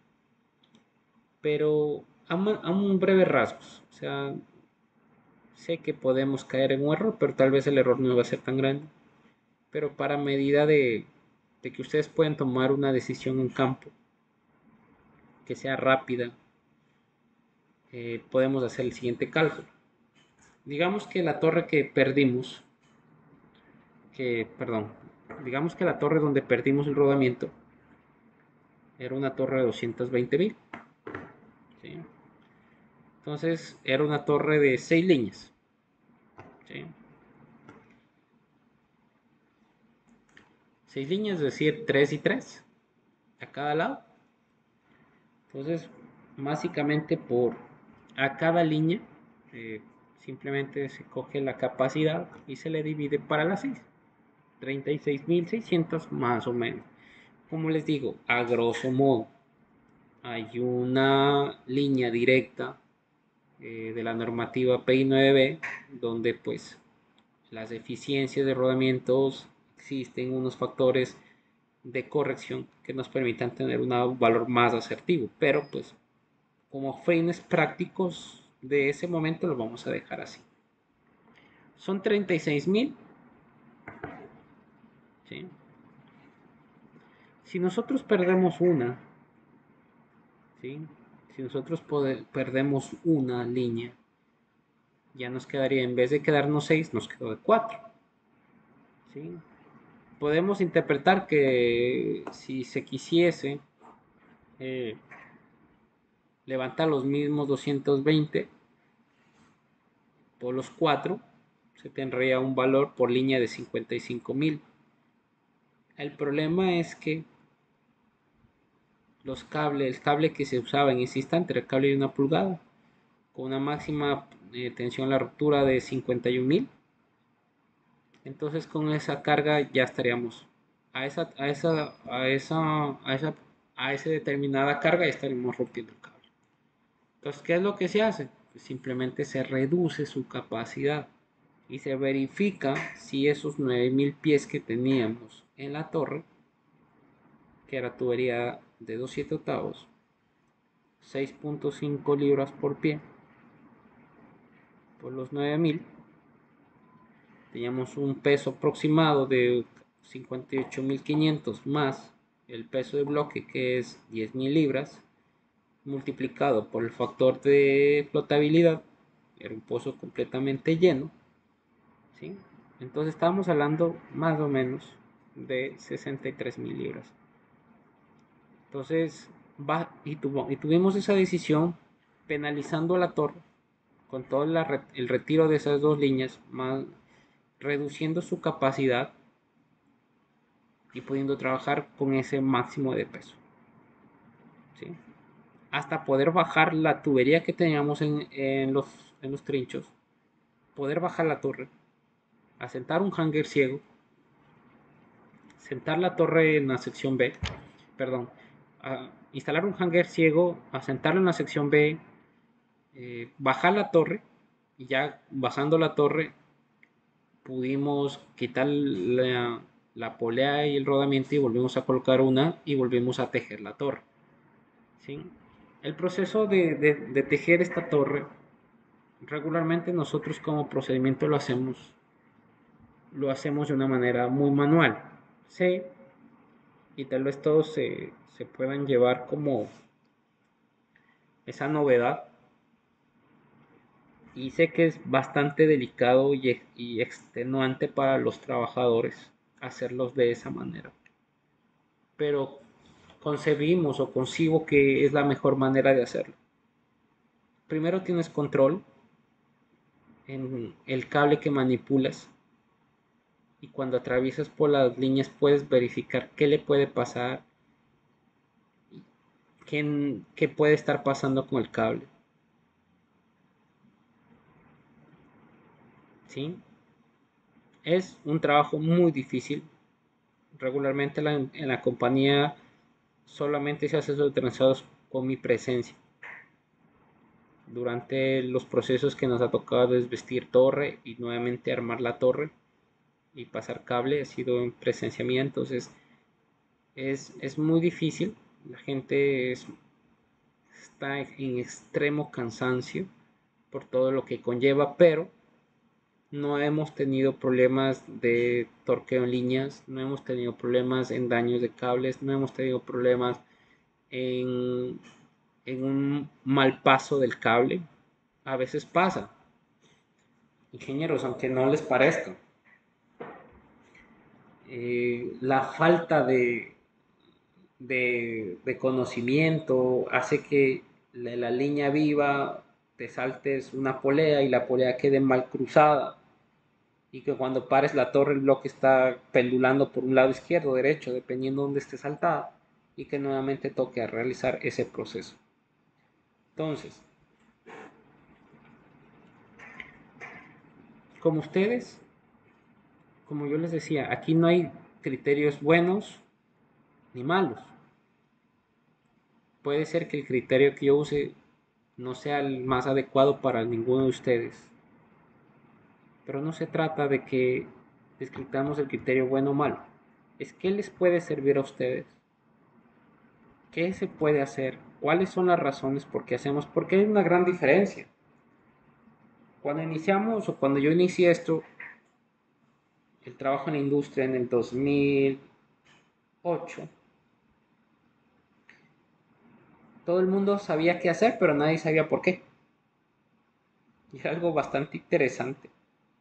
A: Pero a un breve rasgos, o sea, sé que podemos caer en un error, pero tal vez el error no va a ser tan grande. Pero para medida de que ustedes pueden tomar una decisión en campo que sea rápida, podemos hacer el siguiente cálculo. Digamos que la torre que perdimos, perdón, digamos que la torre donde perdimos el rodamiento era una torre de 220.000, ¿sí? Entonces era una torre de 6 líneas, ¿sí? 6 líneas, es decir, 3 y 3 a cada lado. Entonces, básicamente a cada línea eh, simplemente se coge la capacidad y se le divide para las 6. 36.600 más o menos. Como les digo, a grosso modo, hay una línea directa de la normativa PI 9B donde pues las eficiencias de rodamientos existen unos factores de corrección que nos permitan tener un valor más asertivo, pero pues como fines prácticos de ese momento lo vamos a dejar así. Son 36.000, ¿sí? Si nosotros perdemos una, ¿sí? Si nosotros perdemos una línea, ya nos quedaría, en vez de quedarnos 6, nos quedó de 4, ¿sí? Podemos interpretar que si se quisiese eh, levantar los mismos 220 por los 4, se tendría un valor por línea de 55.000. El problema es que el cable que se usaba en ese instante era el cable de 1 pulgada, con una máxima tensión a la ruptura de 51.000. Entonces con esa carga ya estaríamos a esa, a esa, a esa, a esa, a esa determinada carga ya estaríamos rompiendo el cable. Entonces, ¿qué es lo que se hace? Pues simplemente se reduce su capacidad y se verifica si esos 9.000 pies que teníamos en la torre, que era tubería de 2/7, 6.5 libras por pie, por los 9.000, teníamos un peso aproximado de 58.500 más el peso de bloque, que es 10.000 libras, multiplicado por el factor de flotabilidad, era un pozo completamente lleno, ¿sí? Entonces estábamos hablando más o menos de 63.000 libras. Entonces tuvimos esa decisión penalizando a la torre con todo el retiro de esas dos líneas, más reduciendo su capacidad y pudiendo trabajar con ese máximo de peso, ¿sí? Hasta poder bajar la tubería que teníamos en los trinchos, poder bajar la torre, asentar un hanger ciego, sentar la torre en la sección B, perdón, instalar un hanger ciego, asentarlo en la sección B, bajar la torre y ya bajando la torre pudimos quitar la polea y el rodamiento y volvimos a colocar una y volvimos a tejer la torre, ¿sí? El proceso de tejer esta torre, regularmente nosotros como procedimiento lo hacemos de una manera muy manual, ¿sí? Y tal vez todos se puedan llevar como esa novedad, y sé que es bastante delicado y extenuante para los trabajadores hacerlos de esa manera, pero concebimos o concibo que es la mejor manera de hacerlo. Primero tienes control en el cable que manipulas, y cuando atraviesas por las líneas puedes verificar qué le puede pasar, qué puede estar pasando con el cable, ¿sí? Es un trabajo muy difícil. Regularmente en la compañía solamente se hace esos trazados con mi presencia. Durante los procesos que nos ha tocado desvestir torre y nuevamente armar la torre y pasar cable, ha sido en presencia mía. Entonces es muy difícil. La gente está en extremo cansancio por todo lo que conlleva, pero no hemos tenido problemas de torqueo en líneas, no hemos tenido problemas en daños de cables, no hemos tenido problemas en, en un mal paso del cable. A veces pasa, ingenieros, aunque no les parezca. La falta de conocimiento hace que la línea viva te saltes una polea y la polea quede mal cruzada, y que cuando pares la torre el bloque está pendulando por un lado izquierdo o derecho, dependiendo de dónde esté saltada, y que nuevamente toque a realizar ese proceso. Entonces, como ustedes, como yo les decía, aquí no hay criterios buenos ni malos. Puede ser que el criterio que yo use no sea el más adecuado para ninguno de ustedes, pero no se trata de que descriptamos el criterio bueno o malo. Es qué les puede servir a ustedes, qué se puede hacer, cuáles son las razones por qué hacemos, porque hay una gran diferencia. Cuando iniciamos o cuando yo inicié esto, el trabajo en la industria en el 2008, todo el mundo sabía qué hacer, pero nadie sabía por qué. Y es algo bastante interesante,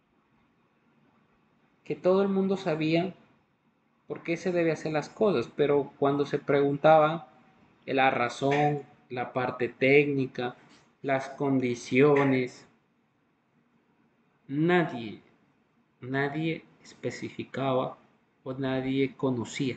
A: que todo el mundo sabía por qué se debe hacer las cosas, pero cuando se preguntaba la razón, la parte técnica, las condiciones, nadie, nadie especificaba o nadie conocía.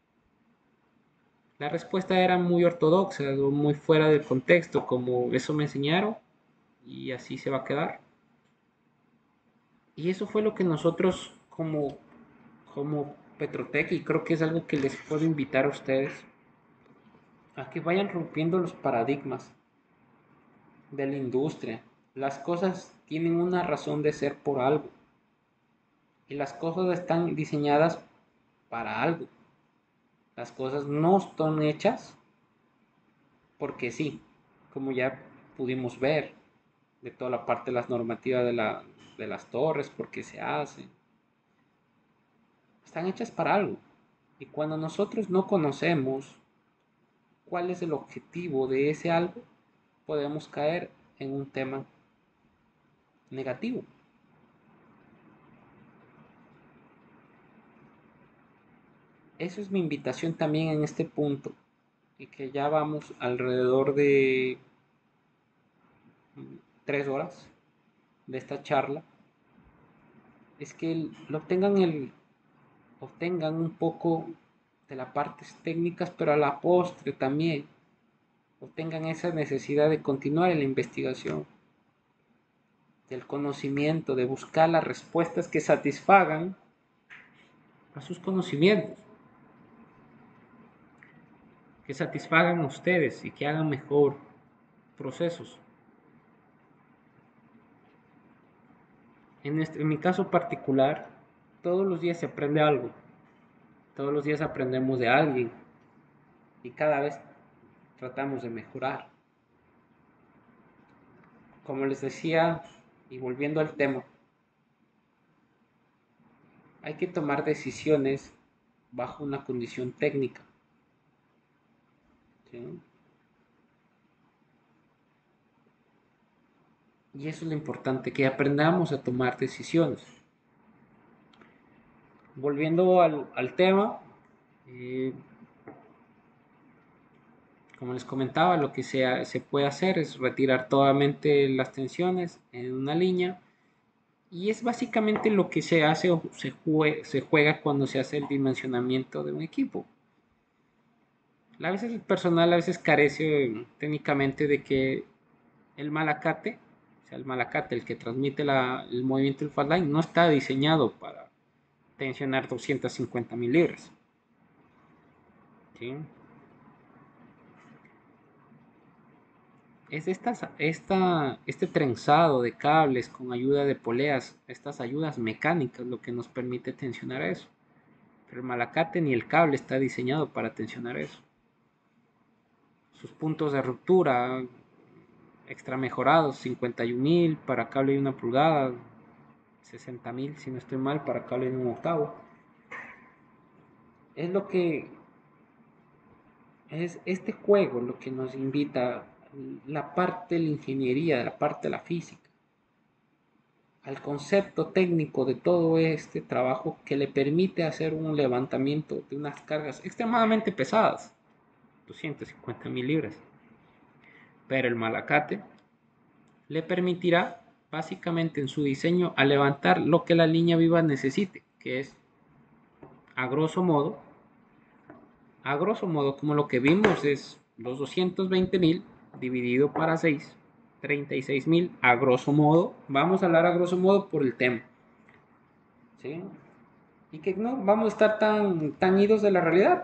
A: La respuesta era muy ortodoxa o muy fuera del contexto, como eso me enseñaron y así se va a quedar. Y eso fue lo que nosotros como Petrotec, y creo que es algo que les puedo invitar a ustedes, a que vayan rompiendo los paradigmas de la industria. Las cosas tienen una razón de ser por algo, y las cosas están diseñadas para algo. Las cosas no están hechas porque sí, como ya pudimos ver de toda la parte de las normativas de las torres, porque se hacen. Están hechas para algo. Y cuando nosotros no conocemos cuál es el objetivo de ese algo, podemos caer en un tema negativo. Eso es mi invitación también en este punto, y que ya vamos alrededor de 3 horas de esta charla, es que obtengan un poco de las partes técnicas, pero a la postre también obtengan esa necesidad de continuar en la investigación, del conocimiento, de buscar las respuestas que satisfagan a sus conocimientos, que satisfagan a ustedes y que hagan mejor procesos. En mi caso particular, todos los días se aprende algo, todos los días aprendemos de alguien, y cada vez tratamos de mejorar. Como les decía, y volviendo al tema, hay que tomar decisiones bajo una condición técnica, ¿sí? Y eso es lo importante, que aprendamos a tomar decisiones. Volviendo al tema, eh, como les comentaba, lo que se puede hacer es retirar totalmente las tensiones en una línea, y es básicamente lo que se hace o se juega cuando se hace el dimensionamiento de un equipo. A veces el personal a veces carece técnicamente de que el malacate, o sea, el malacate, el que transmite el movimiento del fast line, no está diseñado para tensionar 250.000 libras. ¿Sí? Es este trenzado de cables con ayuda de poleas, estas ayudas mecánicas, lo que nos permite tensionar eso. Pero el malacate ni el cable está diseñado para tensionar eso. Sus puntos de ruptura extra mejorados, 51.000 para cable de 1 pulgada, 60.000 si no estoy mal para cable de 1 octavo. Es lo que es este juego lo que nos invita la parte de la ingeniería, la parte de la física, al concepto técnico de todo este trabajo que le permite hacer un levantamiento de unas cargas extremadamente pesadas, 250.000 libras. Pero el malacate le permitirá básicamente en su diseño a levantar lo que la línea viva necesite, que es a grosso modo, como lo que vimos es los 220.000 dividido para 6, 36.000 a grosso modo. Vamos a hablar a grosso modo por el tema, ¿sí? Y que no vamos a estar tan idos de la realidad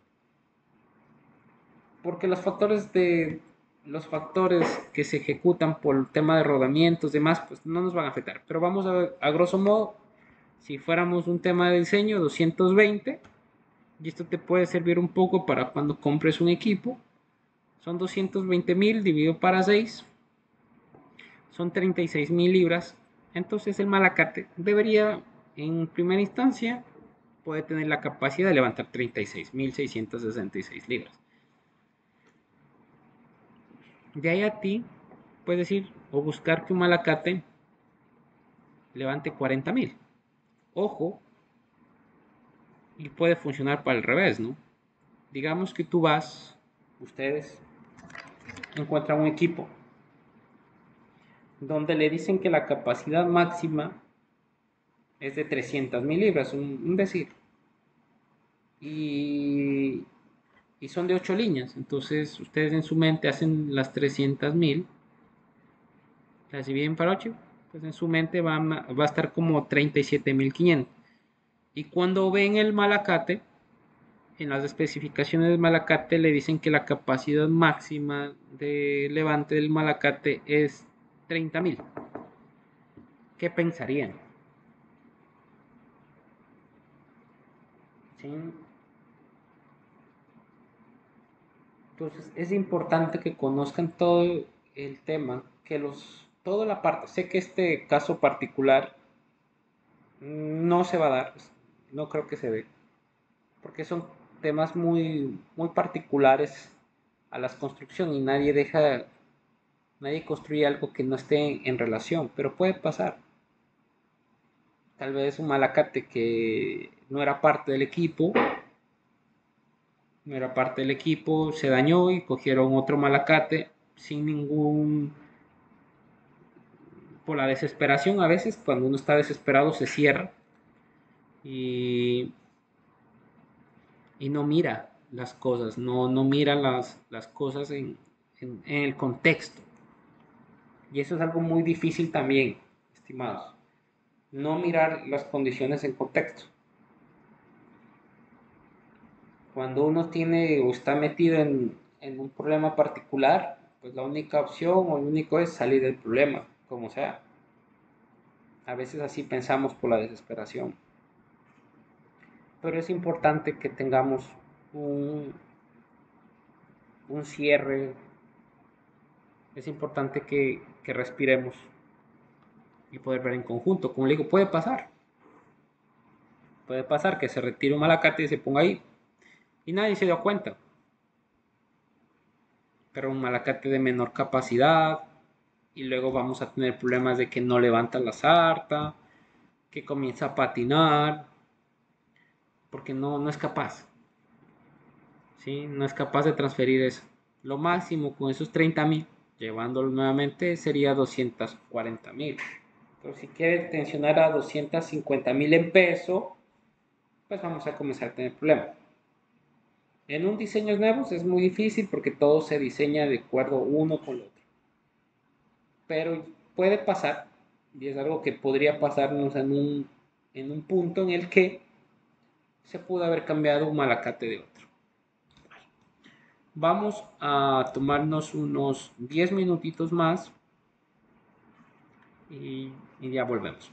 A: porque los factores que se ejecutan por el tema de rodamientos y demás, pues no nos van a afectar. Pero vamos a grosso modo, si fuéramos un tema de diseño, 220, y esto te puede servir un poco para cuando compres un equipo. Son 220.000 dividido para 6, son 36.000 libras. Entonces el malacate debería, en primera instancia, puede tener la capacidad de levantar 36.666 libras. De ahí a ti, puedes decir o buscar que un malacate levante 40.000. Ojo, y puede funcionar para el revés, ¿no? Digamos que ustedes encuentran un equipo donde le dicen que la capacidad máxima es de 300.000 libras, un decir. Y, y son de 8 líneas. Entonces ustedes en su mente hacen las 300.000, las dividen para 8, pues en su mente va a estar como 37.500. Y cuando ven el malacate, en las especificaciones del malacate le dicen que la capacidad máxima de levante del malacate es 30.000. ¿Qué pensarían? ¿Sí? Entonces es importante que conozcan todo el tema, toda la parte. Sé que este caso particular no se va a dar, pues, no creo que se dé, porque son temas muy particulares a las construcciones y nadie construye algo que no esté en relación, pero puede pasar. Tal vez un malacate que no era parte del equipo, se dañó y cogieron otro malacate sin ningún por la desesperación. A veces cuando uno está desesperado se cierra y, y no mira las cosas, no mira las cosas en el contexto. Y eso es algo muy difícil también, estimados. No mirar las condiciones en contexto. Cuando uno tiene o está metido en un problema particular, pues la única opción o lo único es salir del problema, como sea. A veces así pensamos por la desesperación. Pero es importante que tengamos un, un cierre, es importante que respiremos y poder ver en conjunto. Como le digo, puede pasar que se retire un malacate y se ponga ahí y nadie se dio cuenta, pero un malacate de menor capacidad y luego vamos a tener problemas de que no levanta la sarta, que comienza a patinar, porque no es capaz, ¿sí? No es capaz de transferir eso. Lo máximo con esos 30.000, llevándolo nuevamente, sería 240.000. Pero si quiere tensionar a 250.000 en peso, pues vamos a comenzar a tener problemas. En un diseño nuevo es muy difícil porque todo se diseña de acuerdo uno con el otro. Pero puede pasar, y es algo que podría pasarnos en un punto en el que se pudo haber cambiado un malacate de otro. Vamos a tomarnos unos 10 minutitos más y ya volvemos.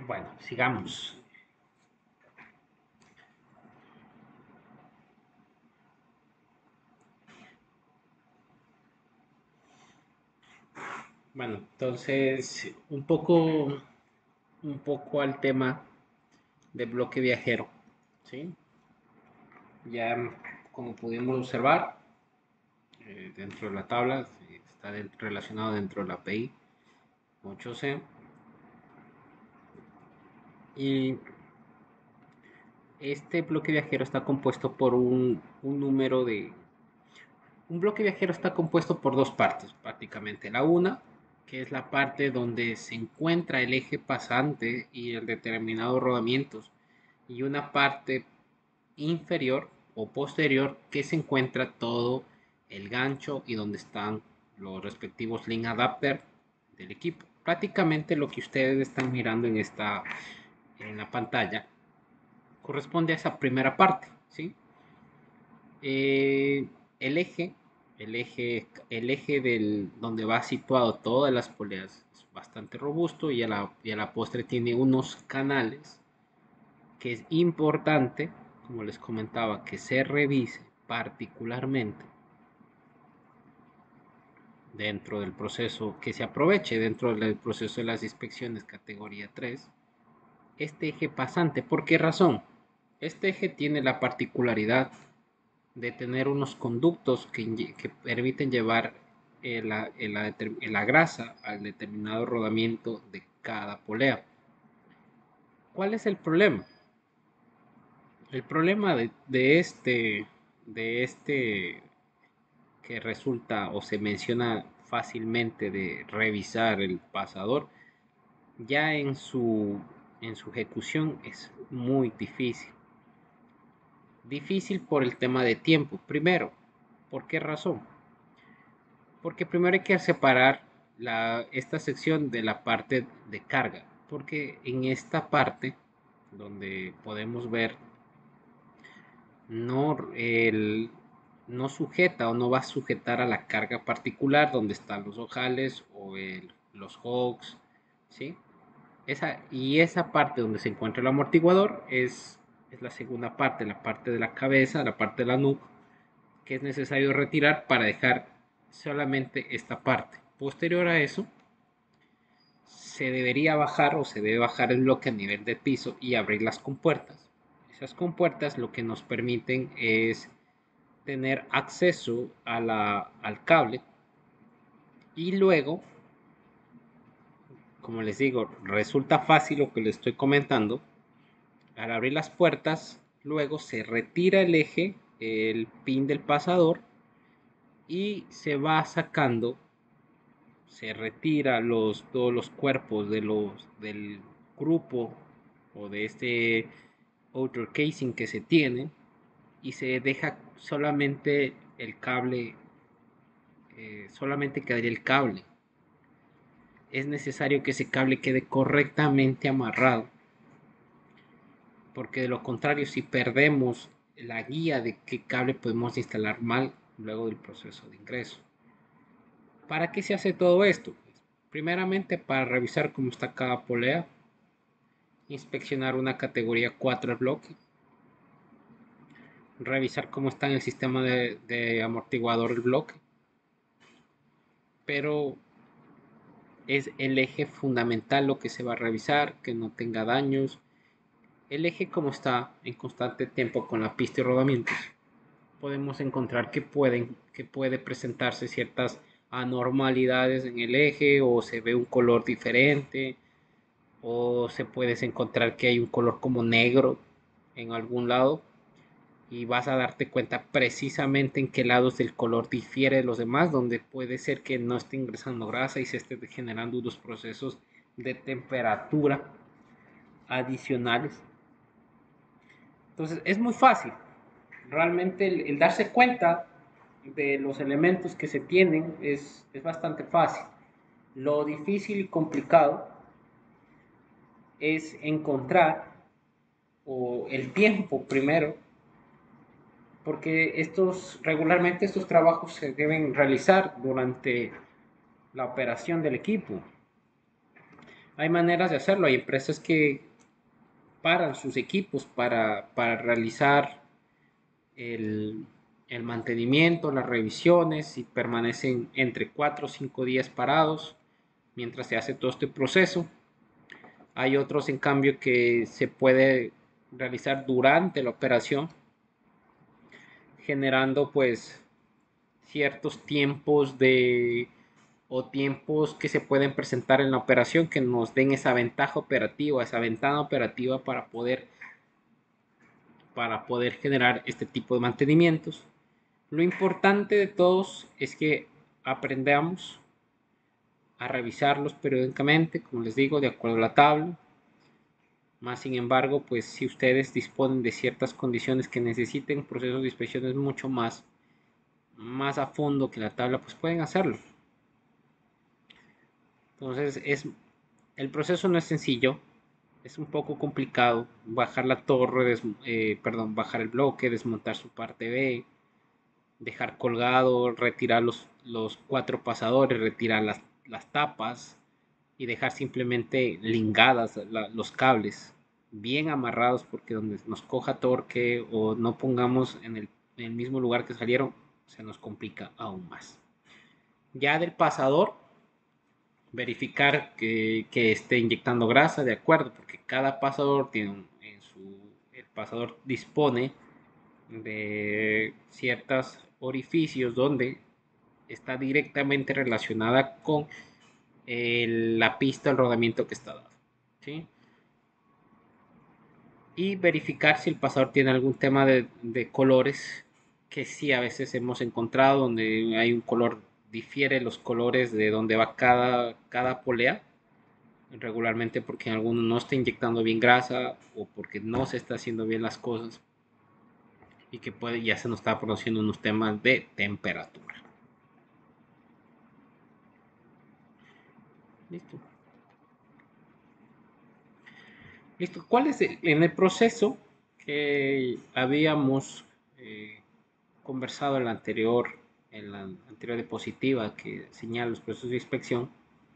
A: Bueno, sigamos. Bueno, entonces un poco al tema de bloque viajero, ¿sí? Ya como pudimos observar, dentro de la tabla está relacionado dentro de la API 8C y este bloque viajero está compuesto por un número de... Un bloque viajero está compuesto por dos partes prácticamente. La una, que es la parte donde se encuentra el eje pasante y el determinado rodamientos, y una parte inferior o posterior que se encuentra todo el gancho y donde están los respectivos link adapter del equipo. Prácticamente lo que ustedes están mirando en la pantalla corresponde a esa primera parte, ¿sí? El eje, el eje donde va situado todas las poleas es bastante robusto y a la postre tiene unos canales que es importante, como les comentaba, que se revise particularmente dentro del proceso, que se aproveche dentro del proceso de las inspecciones categoría 3 este eje pasante. ¿Por qué razón? Este eje tiene la particularidad de tener unos conductos que permiten llevar la grasa al determinado rodamiento de cada polea. ¿Cuál es el problema? El problema de este que resulta o se menciona fácilmente de revisar el pasador, ya en su ejecución es muy difícil. Difícil por el tema de tiempo. Primero, ¿por qué razón? Porque primero hay que separar esta sección de la parte de carga. Porque en esta parte, donde podemos ver, no, no sujeta o no va a sujetar a la carga particular donde están los ojales o los hooks, ¿sí? Y esa parte donde se encuentra el amortiguador es la segunda parte, la parte de la cabeza, la parte de la nuca, que es necesario retirar para dejar solamente esta parte. Posterior a eso, se debería bajar o se debe bajar el bloque a nivel de piso y abrir las compuertas. Esas compuertas lo que nos permiten es tener acceso al cable y luego, como les digo, resulta fácil lo que les estoy comentando. Al abrir las puertas, luego se retira el eje, el pin del pasador y se va sacando, se retira todos los cuerpos del grupo o de este outer casing que se tiene y se deja solamente el cable, solamente quedaría el cable. Es necesario que ese cable quede correctamente amarrado, porque de lo contrario, si perdemos la guía de qué cable podemos instalar mal luego del proceso de ingreso. ¿Para qué se hace todo esto? Primeramente para revisar cómo está cada polea, inspeccionar una categoría 4 del bloque, revisar cómo está en el sistema de amortiguador el bloque, pero es el eje fundamental lo que se va a revisar, que no tenga daños. El eje como está en constante tiempo con la pista y rodamientos, podemos encontrar que puede presentarse ciertas anormalidades en el eje o se ve un color diferente o se puede encontrar que hay un color como negro en algún lado y vas a darte cuenta precisamente en qué lados del color difiere de los demás, donde puede ser que no esté ingresando grasa y se esté generando unos procesos de temperatura adicionales. Entonces es muy fácil, realmente el darse cuenta de los elementos que se tienen es bastante fácil. Lo difícil y complicado es encontrar o el tiempo primero, porque regularmente estos trabajos se deben realizar durante la operación del equipo. Hay maneras de hacerlo, hay empresas que paran sus equipos para realizar el, el mantenimiento, las revisiones y permanecen entre 4 o 5 días parados mientras se hace todo este proceso. Hay otros, en cambio, que se puede realizar durante la operación, generando pues ciertos tiempos de o tiempos que se pueden presentar en la operación que nos den esa ventaja operativa, esa ventana operativa para poder generar este tipo de mantenimientos. Lo importante de todos es que aprendamos a revisarlos periódicamente, como les digo, de acuerdo a la tabla. Más sin embargo, pues si ustedes disponen de ciertas condiciones que necesiten procesos de inspecciones mucho más a fondo que la tabla, pues pueden hacerlo. Entonces, el proceso no es sencillo, es un poco complicado. Bajar la torre, bajar el bloque, desmontar su parte B, dejar colgado, retirar los cuatro pasadores, retirar las tapas y dejar simplemente lingadas los cables bien amarrados, porque donde nos coja torque o no pongamos en el mismo lugar que salieron, se nos complica aún más. Ya del pasador, verificar que esté inyectando grasa, de acuerdo, porque cada pasador tiene el pasador dispone de ciertos orificios donde está directamente relacionada con la pista, el rodamiento que está dado, ¿sí? Y verificar si el pasador tiene algún tema de colores, que sí a veces hemos encontrado donde hay un color, difiere los colores de donde va cada polea, regularmente porque alguno no está inyectando bien grasa o porque no se está haciendo bien las cosas y que ya se nos está produciendo unos temas de temperatura. Listo. Listo. ¿Cuál es en el proceso que habíamos conversado en la anterior diapositiva que señala los procesos de inspección?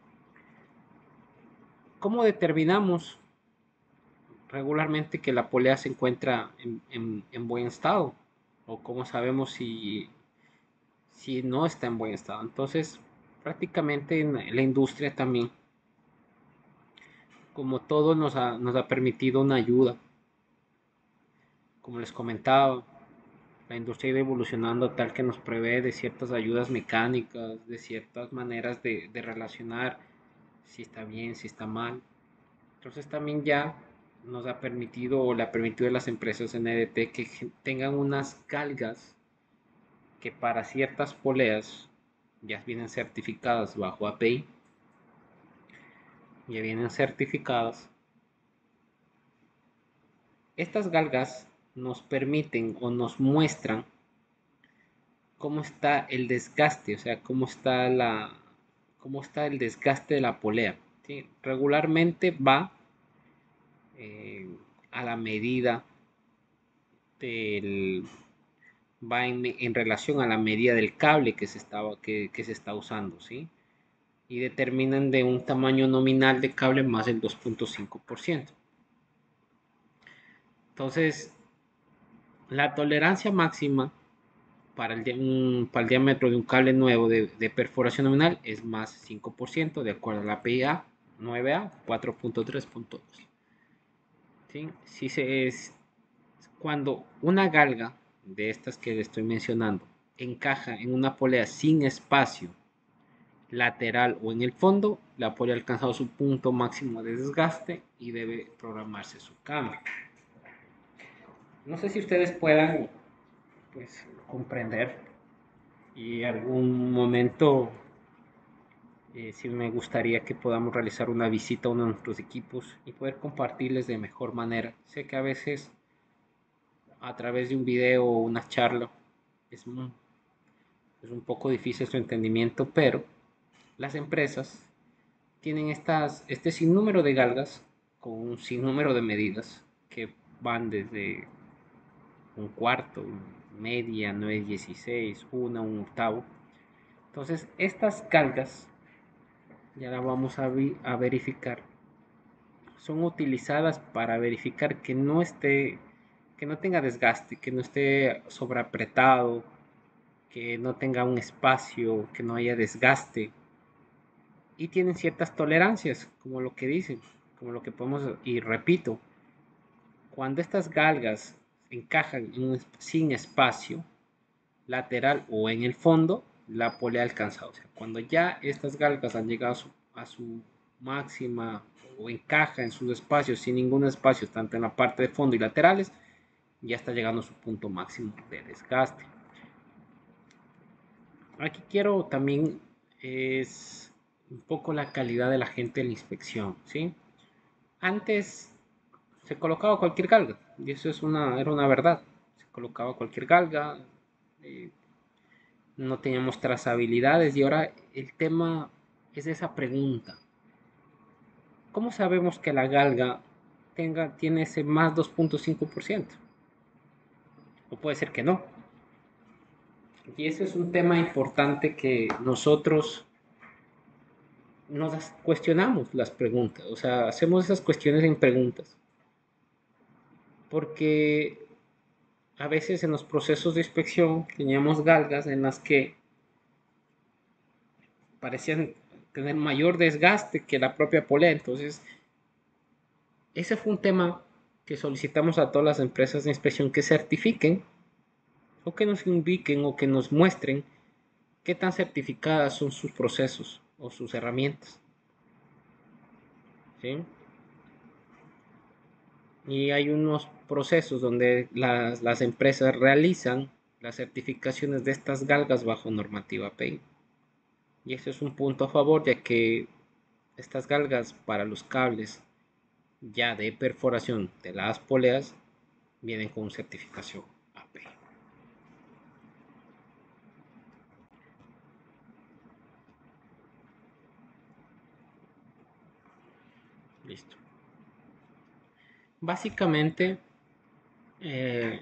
A: ¿Cómo determinamos regularmente que la polea se encuentra en buen estado? ¿O cómo sabemos si no está en buen estado? Entonces, prácticamente en la industria también, como todo nos ha permitido una ayuda. Como les comentaba, la industria ha ido evolucionando tal que nos provee de ciertas ayudas mecánicas, de ciertas maneras de relacionar si está bien, si está mal. Entonces también ya nos ha permitido o le ha permitido a las empresas en EDT que tengan unas galgas que para ciertas poleas ya vienen certificadas bajo API, ya vienen certificadas. Estas galgas nos permiten o nos muestran cómo está el desgaste, o sea, cómo está el desgaste de la polea. ¿Sí? Regularmente va eh, a la medida del, va en relación a la medida del cable que se está usando, ¿sí? Y determinan de un tamaño nominal de cable más del 2.5%. Entonces, la tolerancia máxima para el diámetro de un cable nuevo de perforación nominal es más 5%, de acuerdo a la PIA 9A 4.3.2. ¿Sí? Cuando una galga de estas que le estoy mencionando encaja en una polea sin espacio lateral o en el fondo, la polea ha alcanzado su punto máximo de desgaste y debe programarse su cambio. No sé si ustedes puedan pues, comprender y algún momento sí me gustaría que podamos realizar una visita a uno de nuestros equipos y poder compartirles de mejor manera. Sé que a veces a través de un video o una charla es es un poco difícil su entendimiento, pero las empresas tienen este sinnúmero de galgas con un sinnúmero de medidas que van desde un cuarto, media, 9/16, una, un octavo. Entonces, estas galgas ya la vamos a verificar. son utilizadas para verificar que no tenga desgaste, que no esté sobreapretado, que no tenga un espacio, que no haya desgaste. Y tienen ciertas tolerancias, como lo que dicen, como lo que podemos, y repito, cuando estas galgas encajan sin espacio lateral o en el fondo, la polea alcanzado. O sea, cuando ya estas galgas han llegado a su máxima o encaja en sus espacios sin ningún espacio, tanto en la parte de fondo y laterales, ya está llegando a su punto máximo de desgaste. Aquí quiero también es un poco la calidad de la gente de la inspección, ¿sí? Antes se colocaba cualquier galga, y eso era una verdad. Se colocaba cualquier galga, eh, no teníamos trazabilidades, y ahora el tema es esa pregunta. ¿Cómo sabemos que la galga tiene ese más 2.5%? O puede ser que no. Y ese es un tema importante que nosotros nos cuestionamos las preguntas, o sea, hacemos esas cuestiones en preguntas, porque a veces en los procesos de inspección teníamos galgas en las que parecían tener mayor desgaste que la propia polea. Entonces, ese fue un tema que solicitamos a todas las empresas de inspección que certifiquen o que nos indiquen o que nos muestren qué tan certificadas son sus procesos o sus herramientas, ¿sí? Y hay unos procesos donde las empresas realizan las certificaciones de estas galgas bajo normativa PEI. Y eso es un punto a favor, ya que estas galgas para los cables ya de perforación de las poleas vienen con certificación AP. Listo. Básicamente, eh,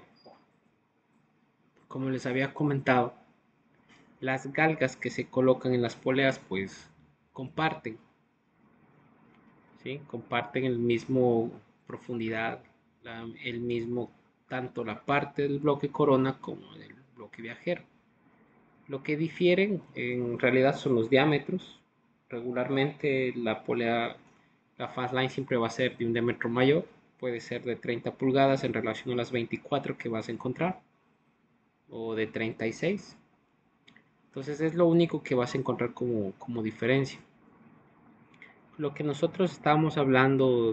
A: como les había comentado, las galgas que se colocan en las poleas pues comparten, ¿sí? Comparten el mismo profundidad, el mismo tanto la parte del bloque corona como del bloque viajero. Lo que difieren en realidad son los diámetros. Regularmente la polea, la fastline siempre va a ser de un diámetro mayor, puede ser de 30 pulgadas en relación a las 24 que vas a encontrar, o de 36. Entonces es lo único que vas a encontrar como diferencia. Lo que nosotros estábamos hablando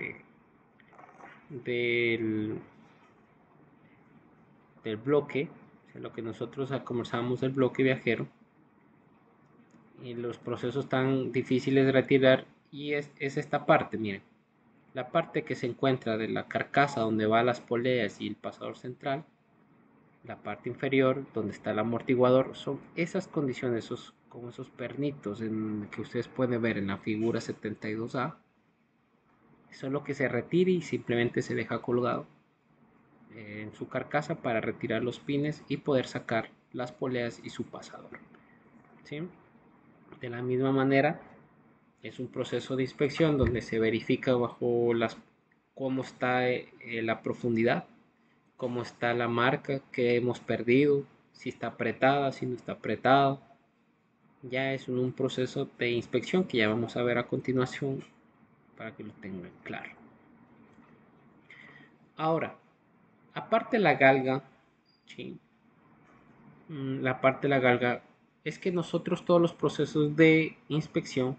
A: del, del bloque, o sea, lo que nosotros conversábamos del bloque viajero, y los procesos tan difíciles de retirar, y es esta parte, miren, la parte que se encuentra de la carcasa donde van las poleas y el pasador central, la parte inferior donde está el amortiguador, son esas condiciones, como esos pernitos que ustedes pueden ver en la figura 72A. Eso es lo que se retira y simplemente se deja colgado en su carcasa para retirar los pines y poder sacar las poleas y su pasador, ¿sí? De la misma manera, es un proceso de inspección donde se verifica cómo está la profundidad, cómo está la marca que hemos perdido, si está apretada, si no está apretada. Ya es un proceso de inspección que ya vamos a ver a continuación para que lo tengan claro. Ahora, aparte la galga, ¿sí? La parte de la galga es que nosotros todos los procesos de inspección,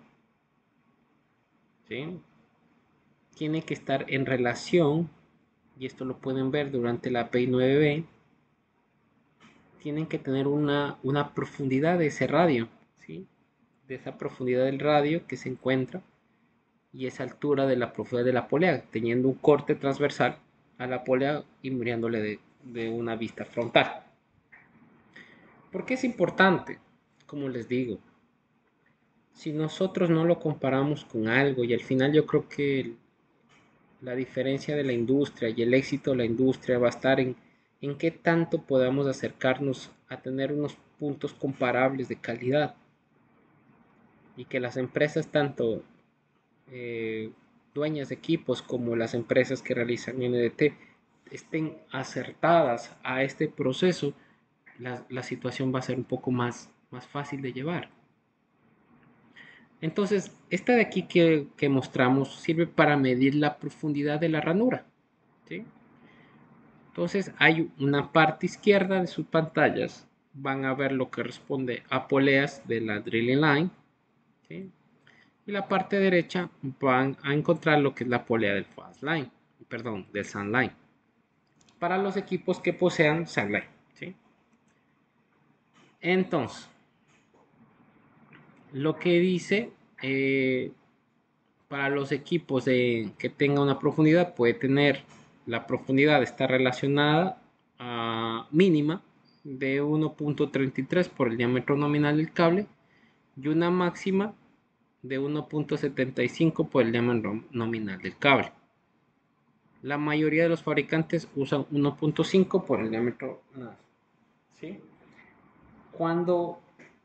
A: ¿sí? Tiene que estar en relación, y esto lo pueden ver durante la API 9B, tienen que tener una profundidad de ese radio, ¿sí? De esa profundidad del radio que se encuentra y esa altura de la profundidad de la polea, teniendo un corte transversal a la polea y mirándole de una vista frontal. ¿Por qué es importante? Como les digo, si nosotros no lo comparamos con algo, y al final yo creo que la diferencia de la industria y el éxito de la industria va a estar en qué tanto podamos acercarnos a tener unos puntos comparables de calidad, y que las empresas tanto eh, dueñas de equipos como las empresas que realizan NDT estén acertadas a este proceso, la situación va a ser un poco más fácil de llevar. Entonces, esta de aquí que mostramos sirve para medir la profundidad de la ranura, ¿sí? Entonces, hay una parte izquierda de sus pantallas, van a ver lo que responde a poleas de la drilling line, ¿sí? Y la parte derecha van a encontrar lo que es la polea del fast line, perdón, del sand line, para los equipos que posean sand line, ¿sí? Entonces, lo que dice para los equipos que tengan una profundidad, puede tener la profundidad está relacionada a mínima de 1.33 por el diámetro nominal del cable y una máxima de 1.75 por el diámetro nominal del cable. La mayoría de los fabricantes usan 1.5 por el diámetro. ¿Sí? Cuando,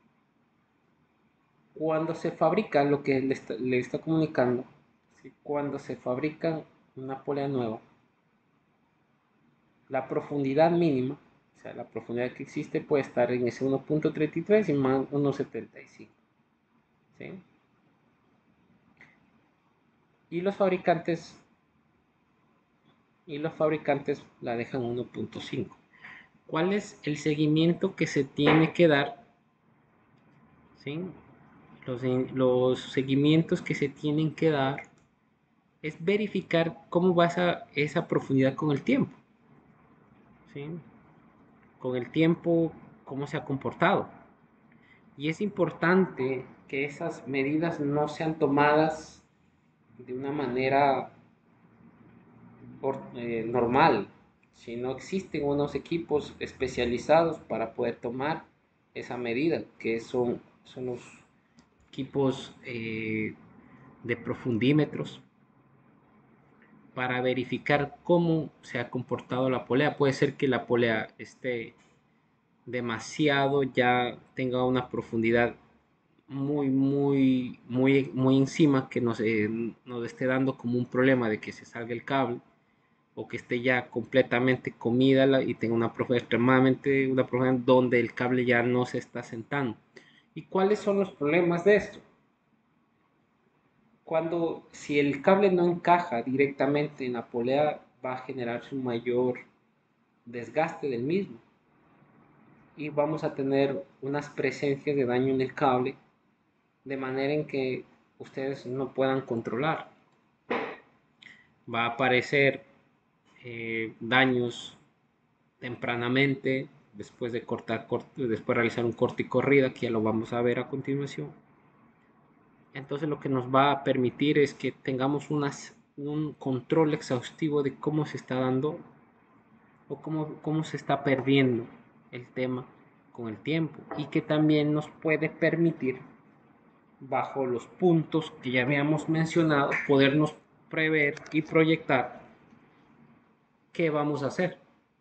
A: cuando se fabrica lo que le está comunicando, ¿sí? Cuando se fabrica una polea nueva, la profundidad mínima, o sea, la profundidad que existe puede estar en ese 1.33 y más 1.75. ¿Sí? Y los fabricantes la dejan 1.5. ¿Cuál es el seguimiento que se tiene que dar? ¿Sí? Los seguimientos que se tienen que dar es verificar cómo va esa profundidad con el tiempo. ¿Sí? Con el tiempo, cómo se ha comportado. Y es importante que esas medidas no sean tomadas de una manera normal, sino existen unos equipos especializados para poder tomar esa medida, que son los equipos de profundímetros para verificar cómo se ha comportado la polea. Puede ser que la polea esté demasiado, ya tenga una profundidad muy encima, que nos esté dando como un problema de que se salga el cable, o que esté ya completamente comida y tenga una profundidad una profundidad donde el cable ya no se está sentando. ¿Y cuáles son los problemas de esto? Si el cable no encaja directamente en la polea, va a generarse un mayor desgaste del mismo y vamos a tener unas presencias de daño en el cable de manera en que ustedes no puedan controlar. Va a aparecer daños tempranamente después de después de realizar un corte y corrida, que ya lo vamos a ver a continuación. Entonces lo que nos va a permitir es que tengamos un control exhaustivo de cómo se está dando o cómo se está perdiendo el tema con el tiempo, y que también nos puede permitir, bajo los puntos que ya habíamos mencionado, podernos prever y proyectar qué vamos a hacer.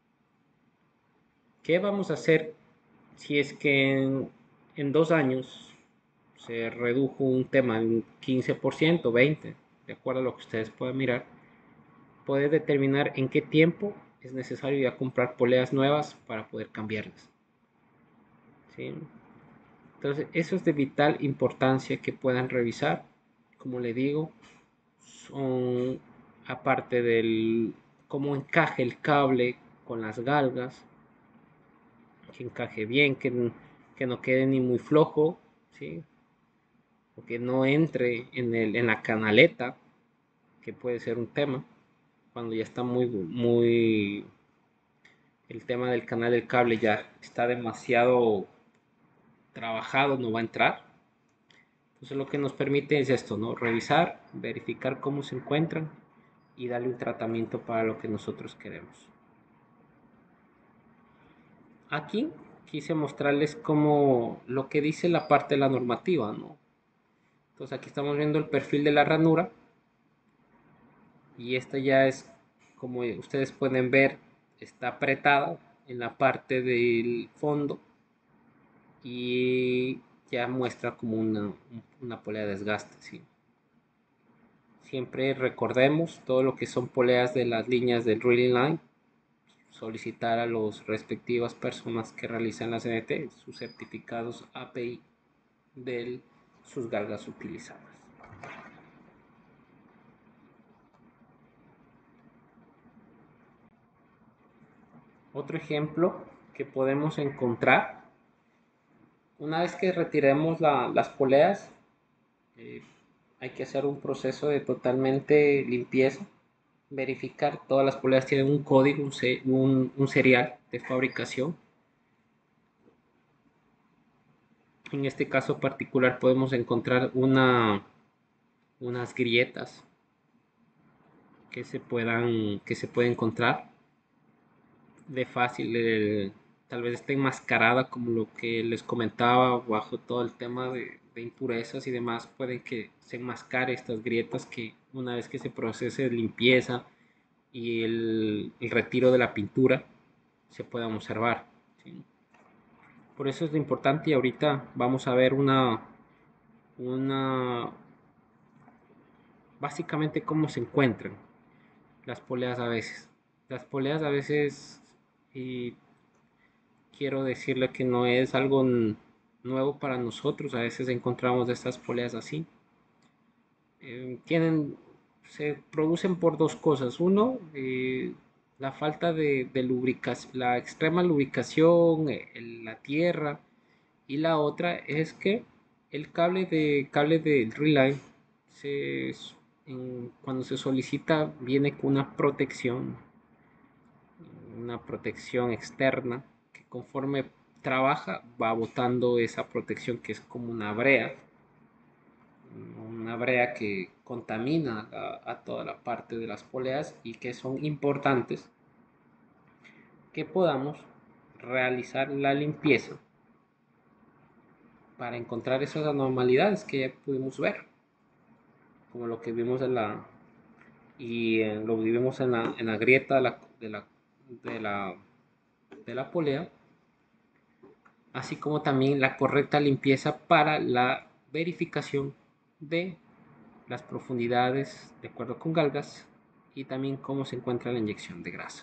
A: ¿Qué vamos a hacer si es que en 2 años se redujo un tema en un 15%, 20%, de acuerdo a lo que ustedes puedan mirar? Poder determinar en qué tiempo es necesario ya comprar poleas nuevas para poder cambiarlas. ¿Sí? Entonces, eso es de vital importancia que puedan revisar. Como le digo, son aparte del cómo encaje el cable con las galgas, que encaje bien, que no quede ni muy flojo, ¿sí? O que no entre en la canaleta, que puede ser un tema, cuando ya está el tema del canal del cable ya está demasiado trabajado, no va a entrar. Entonces lo que nos permite es esto, ¿no? Revisar, verificar cómo se encuentran y darle un tratamiento para lo que nosotros queremos. Aquí quise mostrarles como lo que dice la parte de la normativa, ¿no? Entonces aquí estamos viendo el perfil de la ranura, y esta ya es, como ustedes pueden ver, está apretada en la parte del fondo y ya muestra como una polea de desgaste, ¿sí? Siempre recordemos todo lo que son poleas de las líneas del Reading Line, solicitar a las respectivas personas que realizan la CNT sus certificados API de sus galgas utilizadas. Otro ejemplo que podemos encontrar, una vez que retiremos las poleas, eh, hay que hacer un proceso de totalmente limpieza, verificar todas las poleas tienen un código, un serial de fabricación. En este caso particular podemos encontrar unas grietas que se puede encontrar de fácil, tal vez esté enmascarada como lo que les comentaba bajo todo el tema de impurezas y demás, pueden que se enmascare estas grietas que una vez que se procese limpieza y el retiro de la pintura se puedan observar, ¿sí? Por eso es lo importante y ahorita vamos a ver una básicamente cómo se encuentran las poleas a veces. Las poleas a veces, y quiero decirle que no es algo nuevo para nosotros, a veces encontramos estas poleas así. Se producen por dos cosas. Uno, la falta de lubricación, la extrema lubricación, la tierra. Y la otra es que el cable del relay cuando se solicita viene con una protección externa que conforme trabaja va botando esa protección que es como una brea que contamina a toda la parte de las poleas y que son importantes que podamos realizar la limpieza para encontrar esas anormalidades que ya pudimos ver, como lo que vimos lo vivimos en la grieta de la, de la polea, así como también la correcta limpieza para la verificación de las profundidades de acuerdo con galgas y también cómo se encuentra la inyección de grasa.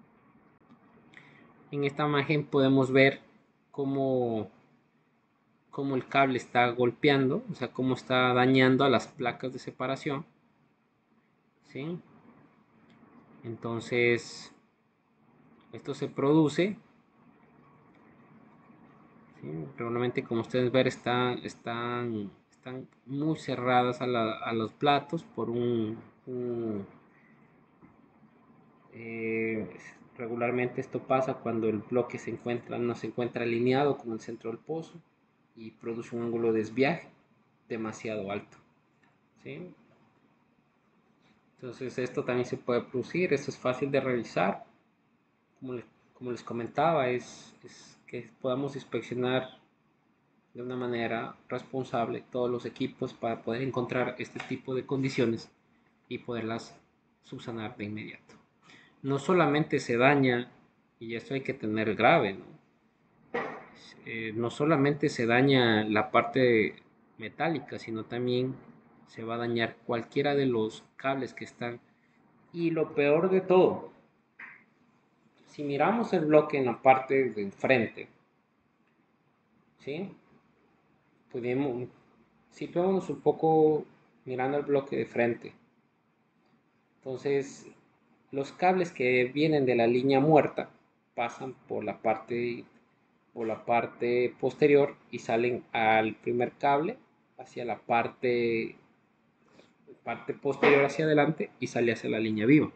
A: En esta imagen podemos ver cómo, cómo el cable está golpeando, o sea, cómo está dañando a las placas de separación, ¿sí? Entonces, esto se produce, ¿sí? Realmente, como ustedes ven, están muy cerradas a los platos por eh, regularmente esto pasa cuando el bloque no se encuentra alineado con el centro del pozo y produce un ángulo de desviaje demasiado alto, ¿sí? Entonces esto también se puede producir, esto es fácil de realizar, como como les comentaba, es que podamos inspeccionar de una manera responsable todos los equipos para poder encontrar este tipo de condiciones y poderlas subsanar de inmediato. No solamente se daña, y esto hay que tener grave, ¿no? No solamente se daña la parte metálica, sino también se va a dañar cualquiera de los cables que están. Y lo peor de todo, si miramos el bloque en la parte de enfrente, ¿sí? Pudimos, situémonos un poco mirando el bloque de frente. Entonces, los cables que vienen de la línea muerta pasan por la parte posterior y salen al primer cable hacia la parte posterior hacia adelante y sale hacia la línea viva.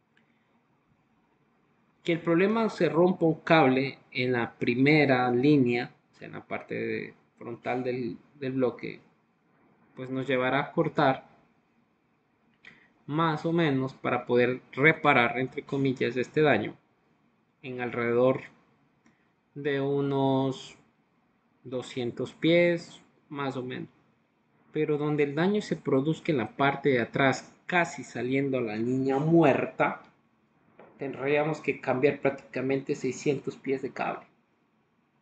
A: Que el problema se rompa un cable en la primera línea, o sea, en la parte frontal del bloque, pues nos llevará a cortar más o menos para poder reparar, entre comillas, este daño en alrededor de unos 200 pies, más o menos. Pero donde el daño se produzca en la parte de atrás, casi saliendo a la línea muerta, tendríamos que cambiar prácticamente 600 pies de cable.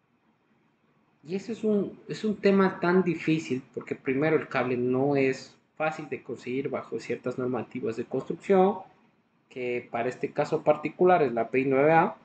A: Y eso es un tema tan difícil porque primero el cable no es fácil de conseguir bajo ciertas normativas de construcción, que para este caso particular es la PI 9A.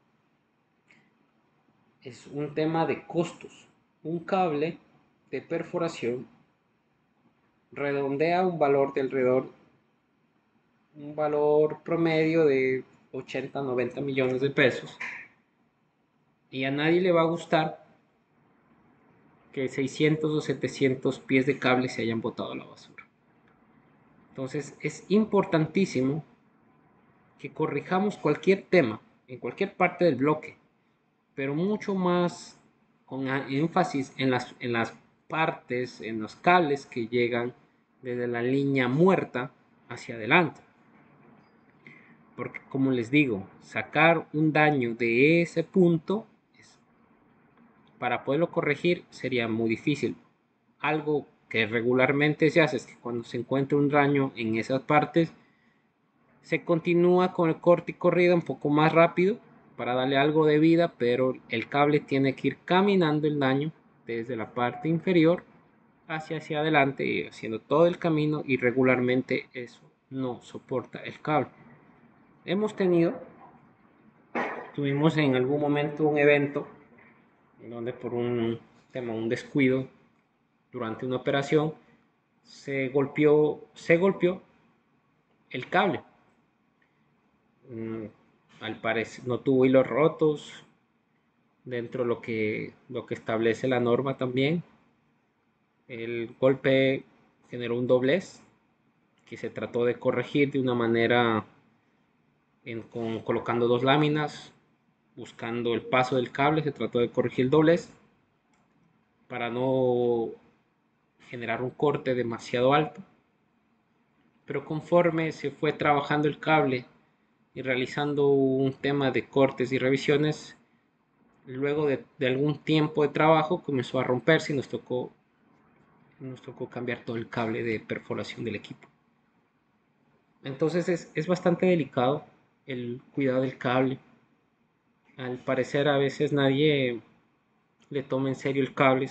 A: Es un tema de costos. Un cable de perforación redondea un valor de alrededor, un valor promedio de 80-90 millones de pesos, y a nadie le va a gustar que 600 o 700 pies de cable se hayan botado a la basura. Entonces es importantísimo que corrijamos cualquier tema en cualquier parte del bloque, pero mucho más con énfasis en las partes, en los cables que llegan desde la línea muerta hacia adelante. Porque como les digo, sacar un daño de ese punto, para poderlo corregir, sería muy difícil. Algo que regularmente se hace es que cuando se encuentra un daño en esas partes, se continúa con el corte y corrida un poco más rápido para darle algo de vida, pero el cable tiene que ir caminando el daño desde la parte inferior hacia adelante y haciendo todo el camino, y regularmente eso no soporta el cable. Tuvimos en algún momento un evento donde por un tema, un descuido durante una operación, se golpeó el cable. Al parecer no tuvo hilos rotos dentro de lo que establece la norma también. El golpe generó un doblez que se trató de corregir de una manera colocando dos láminas, buscando el paso del cable. Se trató de corregir el doblez para no generar un corte demasiado alto, pero conforme se fue trabajando el cable y realizando un tema de cortes y revisiones, luego de algún tiempo de trabajo comenzó a romperse y nos tocó cambiar todo el cable de perforación del equipo. Entonces es bastante delicado el cuidado del cable. Al parecer a veces nadie le toma en serio el cable,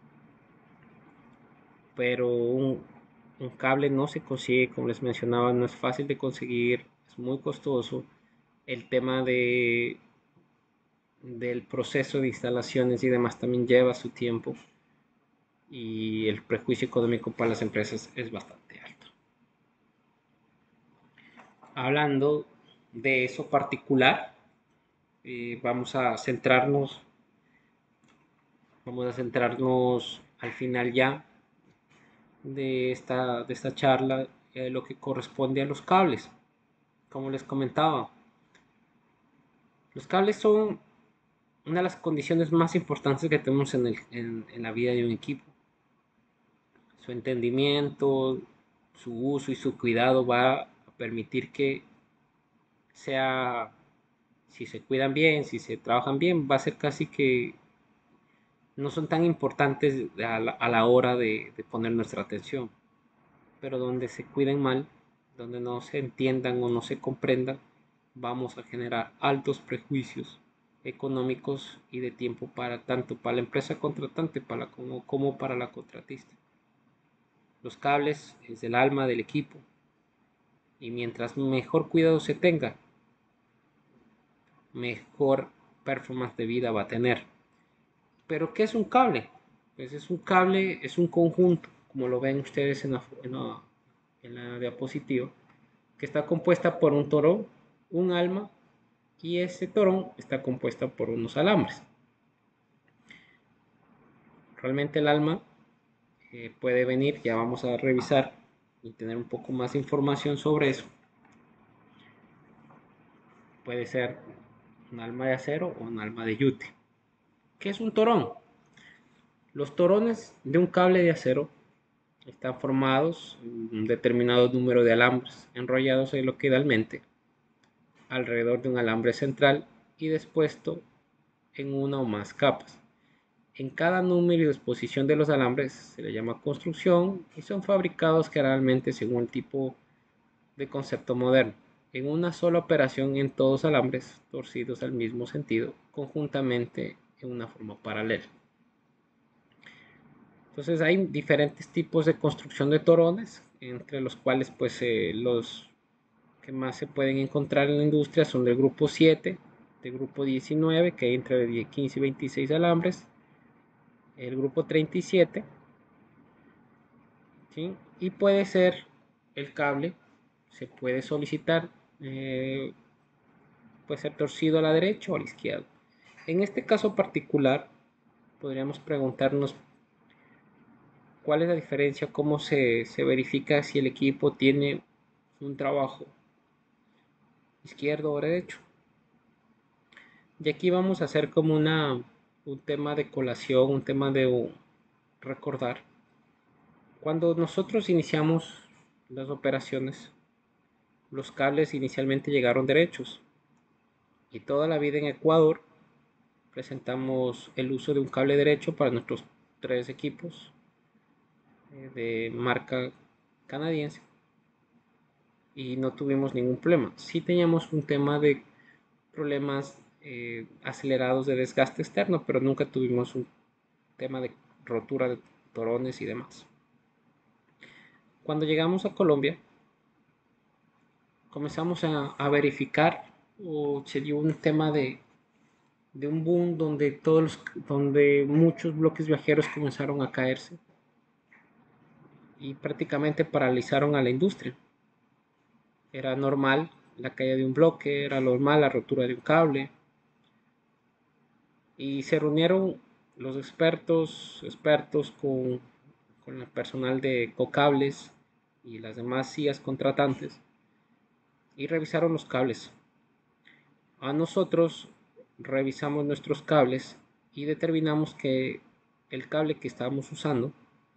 A: pero un cable no se consigue, como les mencionaba, no es fácil de conseguir, es muy costoso. El tema del proceso de instalaciones y demás también lleva su tiempo, y el prejuicio económico para las empresas es bastante alto. Hablando de eso particular, vamos a centrarnos al final ya de esta charla, lo que corresponde a los cables. Como les comentaba, los cables son una de las condiciones más importantes que tenemos en la vida de un equipo. Su entendimiento, su uso y su cuidado va a permitir que sea, si se cuidan bien, si se trabajan bien, va a ser casi que no son tan importantes a la hora de poner nuestra atención. Pero donde se cuiden mal, donde no se entiendan o no se comprendan, vamos a generar altos prejuicios económicos y de tiempo, tanto para la empresa contratante como para la contratista. Los cables es el alma del equipo, y mientras mejor cuidado se tenga, mejor performance de vida va a tener. Pero ¿qué es un cable? Pues es un cable, es un conjunto, como lo ven ustedes en la diapositiva, que está compuesta por un torón, un alma, y ese torón está compuesta por unos alambres. Realmente el alma puede venir, ya vamos a revisar y tener un poco más de información sobre eso. Puede ser un alma de acero o un alma de yute. ¿Qué es un torón? Los torones de un cable de acero están formados un determinado número de alambres enrollados helicoidalmente alrededor de un alambre central y dispuesto en una o más capas. En cada número y disposición de los alambres se le llama construcción, y son fabricados generalmente según el tipo de concepto moderno, en una sola operación en todos alambres torcidos al mismo sentido, conjuntamente en una forma paralela. Entonces hay diferentes tipos de construcción de torones. entre los cuales pues los que más se pueden encontrar en la industria son del grupo 7, del grupo 19, que hay entre 15 y 26 alambres, el grupo 37, ¿sí? Y puede ser el cable, se puede solicitar, eh, puede ser torcido a la derecha o a la izquierda. En este caso particular, podríamos preguntarnos cuál es la diferencia, cómo se verifica si el equipo tiene un trabajo izquierdo o derecho. Y aquí vamos a hacer como un tema de colación, un tema de recordar. Cuando nosotros iniciamos las operaciones, los cables inicialmente llegaron derechos y toda la vida en Ecuador presentamos el uso de un cable derecho para nuestros tres equipos de marca canadiense y no tuvimos ningún problema. Sí teníamos un tema de problemas acelerados de desgaste externo, pero nunca tuvimos un tema de rotura de torones y demás. Cuando llegamos a Colombia, comenzamos a verificar o se dio un tema de un boom donde muchos bloques viajeros comenzaron a caerse y prácticamente paralizaron a la industria. Era normal la caída de un bloque, era normal la rotura de un cable y se reunieron los expertos con el personal de Cocables y las demás CIAs contratantes y revisaron los cables. A nosotros revisamos nuestros cables y determinamos que el cable que estábamos usando,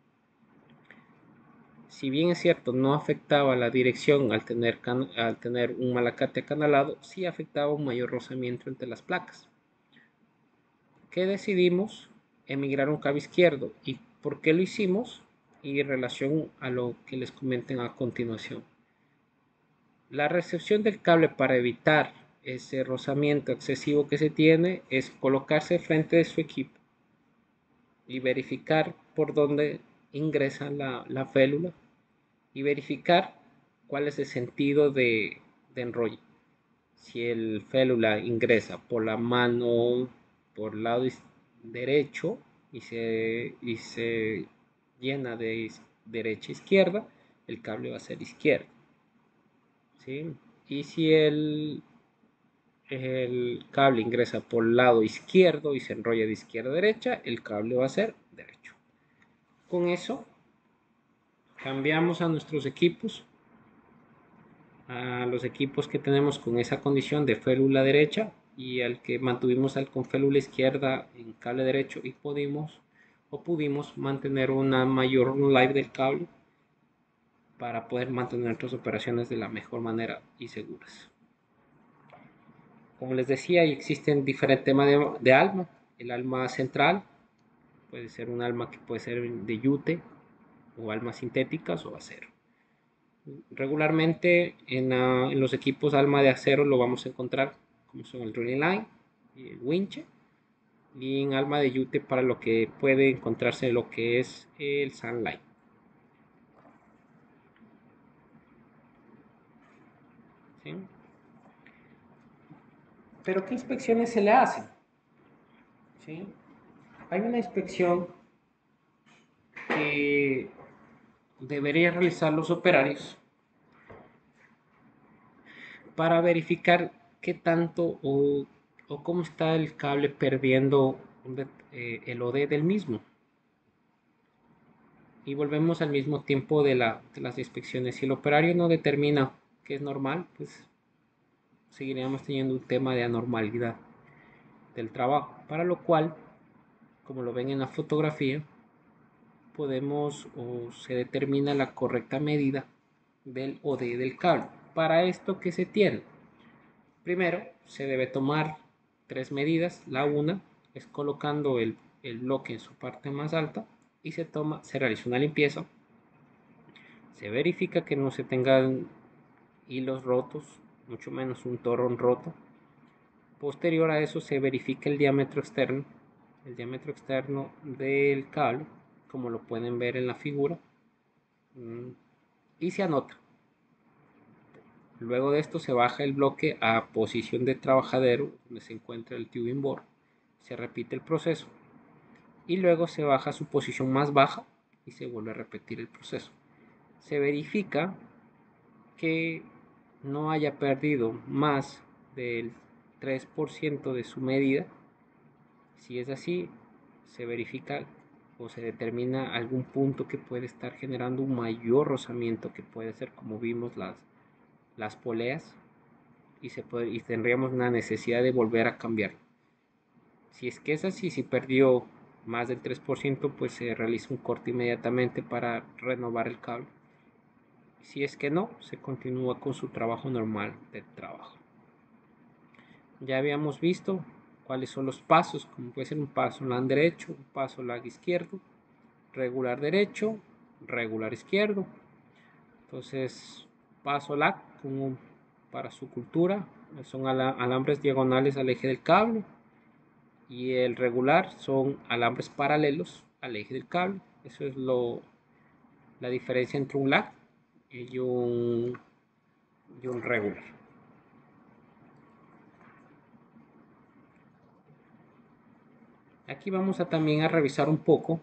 A: si bien es cierto no afectaba la dirección al tener un malacate acanalado, sí afectaba un mayor rozamiento entre las placas. ¿Qué decidimos? Emigrar un cable izquierdo. ¿Y por qué lo hicimos? Y en relación a lo que les comenten a continuación. La recepción del cable para evitar ese rozamiento excesivo que se tiene es colocarse frente de su equipo y verificar por dónde ingresa la félula y verificar cuál es el sentido de enrolle. Si el félula ingresa por la mano, por el lado derecho y se llena de derecha a izquierda, el cable va a ser izquierdo. ¿Sí? Y si el cable ingresa por el lado izquierdo y se enrolla de izquierda a derecha, el cable va a ser derecho. Con eso cambiamos a nuestros equipos, a los equipos que tenemos con esa condición de félula derecha y al que mantuvimos con félula izquierda en cable derecho y pudimos mantener una mayor life del cable para poder mantener nuestras operaciones de la mejor manera y seguras. Como les decía, existen diferentes temas de alma. El alma central puede ser un alma que puede ser de yute o almas sintéticas o acero. Regularmente en los equipos alma de acero lo vamos a encontrar como son el Running Line y el winche, y en alma de yute para lo que puede encontrarse lo que es el Sunlight. ¿Sí? Pero ¿qué inspecciones se le hacen? ¿Sí? Hay una inspección que deberían realizar los operarios para verificar qué tanto o cómo está el cable perdiendo el OD del mismo. Y volvemos al mismo tiempo de las inspecciones. Si el operario no determina que es normal, pues seguiríamos teniendo un tema de anormalidad del trabajo. Para lo cual, como lo ven en la fotografía, podemos o se determina la correcta medida del OD del cable. Para esto, ¿qué se tiene? Primero, se debe tomar tres medidas. La una es colocando el bloque en su parte más alta y se realiza una limpieza. Se verifica que no se tengan hilos rotos, mucho menos un torón roto. Posterior a eso se verifica el diámetro externo del cable, como lo pueden ver en la figura. y se anota. Luego de esto se baja el bloque a posición de trabajadero, donde se encuentra el tubing board. Se repite el proceso y luego se baja a su posición más baja y se vuelve a repetir el proceso. Se verifica que no haya perdido más del 3% de su medida. Si es así, se verifica o se determina algún punto que puede estar generando un mayor rozamiento, que puede ser, como vimos, las poleas, y tendríamos una necesidad de volver a cambiar. Si es que es así, si perdió más del 3%, pues se realiza un corte inmediatamente para renovar el cable. Si es que no, se continúa con su trabajo normal de trabajo. Ya habíamos visto cuáles son los pasos, como puede ser un paso LAN derecho, un paso LAN izquierdo, regular derecho, regular izquierdo. Entonces, paso LAC como para su cultura, son alambres diagonales al eje del cable, y el regular son alambres paralelos al eje del cable. Eso es la diferencia entre un LAC y un regular. Aquí vamos a también a revisar un poco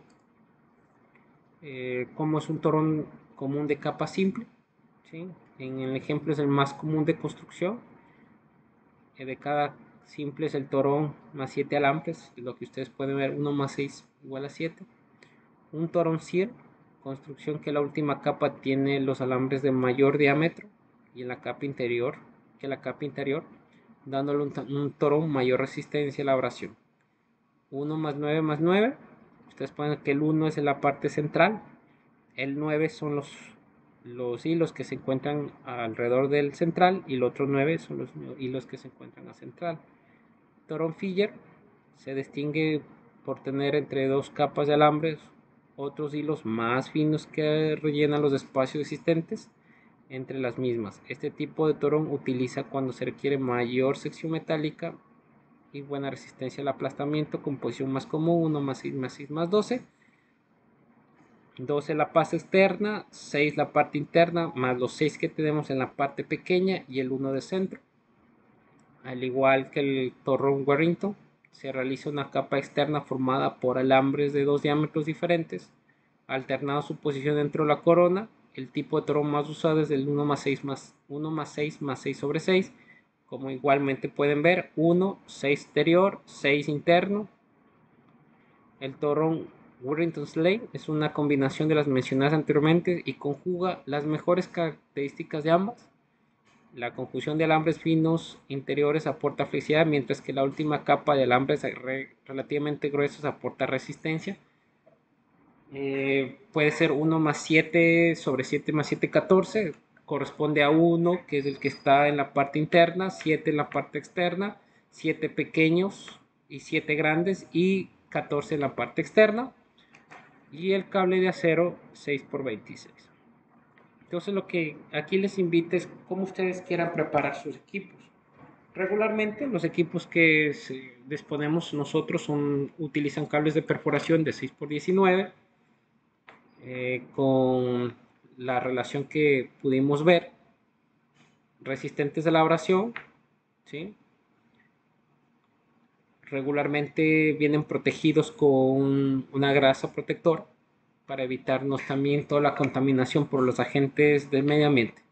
A: cómo es un torón común de capa simple, ¿sí? En el ejemplo es el más común de construcción. De cada simple es el torón más 7 alambres, lo que ustedes pueden ver, 1 más 6 igual a 7. Un torón CIR, construcción que la última capa tiene los alambres de mayor diámetro y en la capa interior que la capa interior, dándole un torón mayor resistencia a la abrasión. 1 más 9 más 9, ustedes pueden ver que el 1 es en la parte central, el 9 son los hilos que se encuentran alrededor del central y el otro 9 son los hilos que se encuentran a central. Torón filler se distingue por tener entre dos capas de alambres otros hilos más finos que rellenan los espacios existentes entre las mismas. Este tipo de torón utiliza cuando se requiere mayor sección metálica y buena resistencia al aplastamiento, con posición más común, 1 más 6 más 6 más 12. 12 la parte externa, 6 la parte interna, más los 6 que tenemos en la parte pequeña y el 1 de centro. Al igual que el torrón Warrington, se realiza una capa externa formada por alambres de dos diámetros diferentes, alternado su posición dentro de la corona. El tipo de torrón más usado es el 1 más 6 más 1 más 6 más 6 sobre 6. Como igualmente pueden ver, 1, 6 exterior, 6 interno. El torrón Warrington Slade es una combinación de las mencionadas anteriormente y conjuga las mejores características de ambas. La conjunción de alambres finos interiores aporta flexibilidad, mientras que la última capa de alambres relativamente gruesos aporta resistencia. Puede ser 1 más 7 sobre 7 más 7, 14. Corresponde a 1, que es el que está en la parte interna, 7 en la parte externa, 7 pequeños y 7 grandes y 14 en la parte externa. Y el cable de acero 6 por 26. Entonces lo que aquí les invito es cómo ustedes quieran preparar sus equipos. Regularmente los equipos que disponemos nosotros utilizan cables de perforación de 6 por 19, con la relación que pudimos ver, resistentes a la abrasión, ¿sí? Regularmente vienen protegidos con una grasa protectora para evitarnos también toda la contaminación por los agentes del medio ambiente.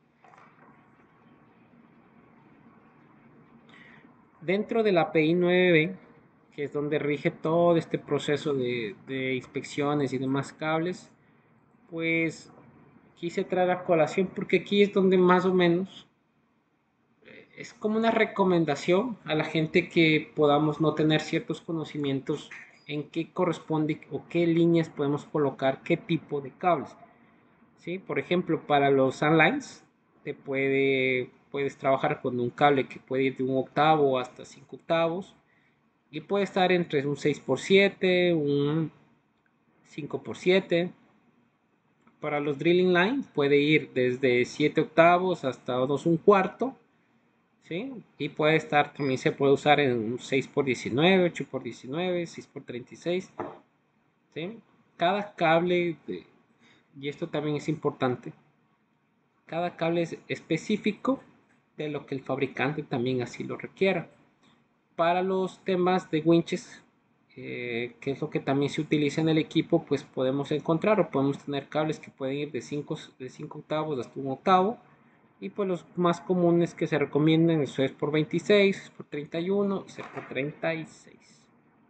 A: Dentro de la API 9B, que es donde rige todo este proceso de inspecciones y demás cables, pues quise traer a colación porque aquí es donde más o menos es como una recomendación a la gente que podamos no tener ciertos conocimientos en qué corresponde o qué líneas podemos colocar qué tipo de cables. ¿Sí? Por ejemplo, para los lines puedes trabajar con un cable que puede ir de un octavo hasta 5 octavos y puede estar entre un 6x7, un 5x7. Para los drilling line puede ir desde 7 octavos hasta 2 un cuarto, ¿sí? Y puede estar, también se puede usar en un 6x19, 8x19, 6x36, ¿sí? Cada cable, y esto también es importante, Cada cable es específico de lo que el fabricante también así lo requiera. Para los temas de winches, que es lo que también se utiliza en el equipo, pues podemos encontrar o podemos tener cables que pueden ir de 5 octavos hasta un octavo. Y pues los más comunes que se recomiendan eso es por 26, por 31 y por 36.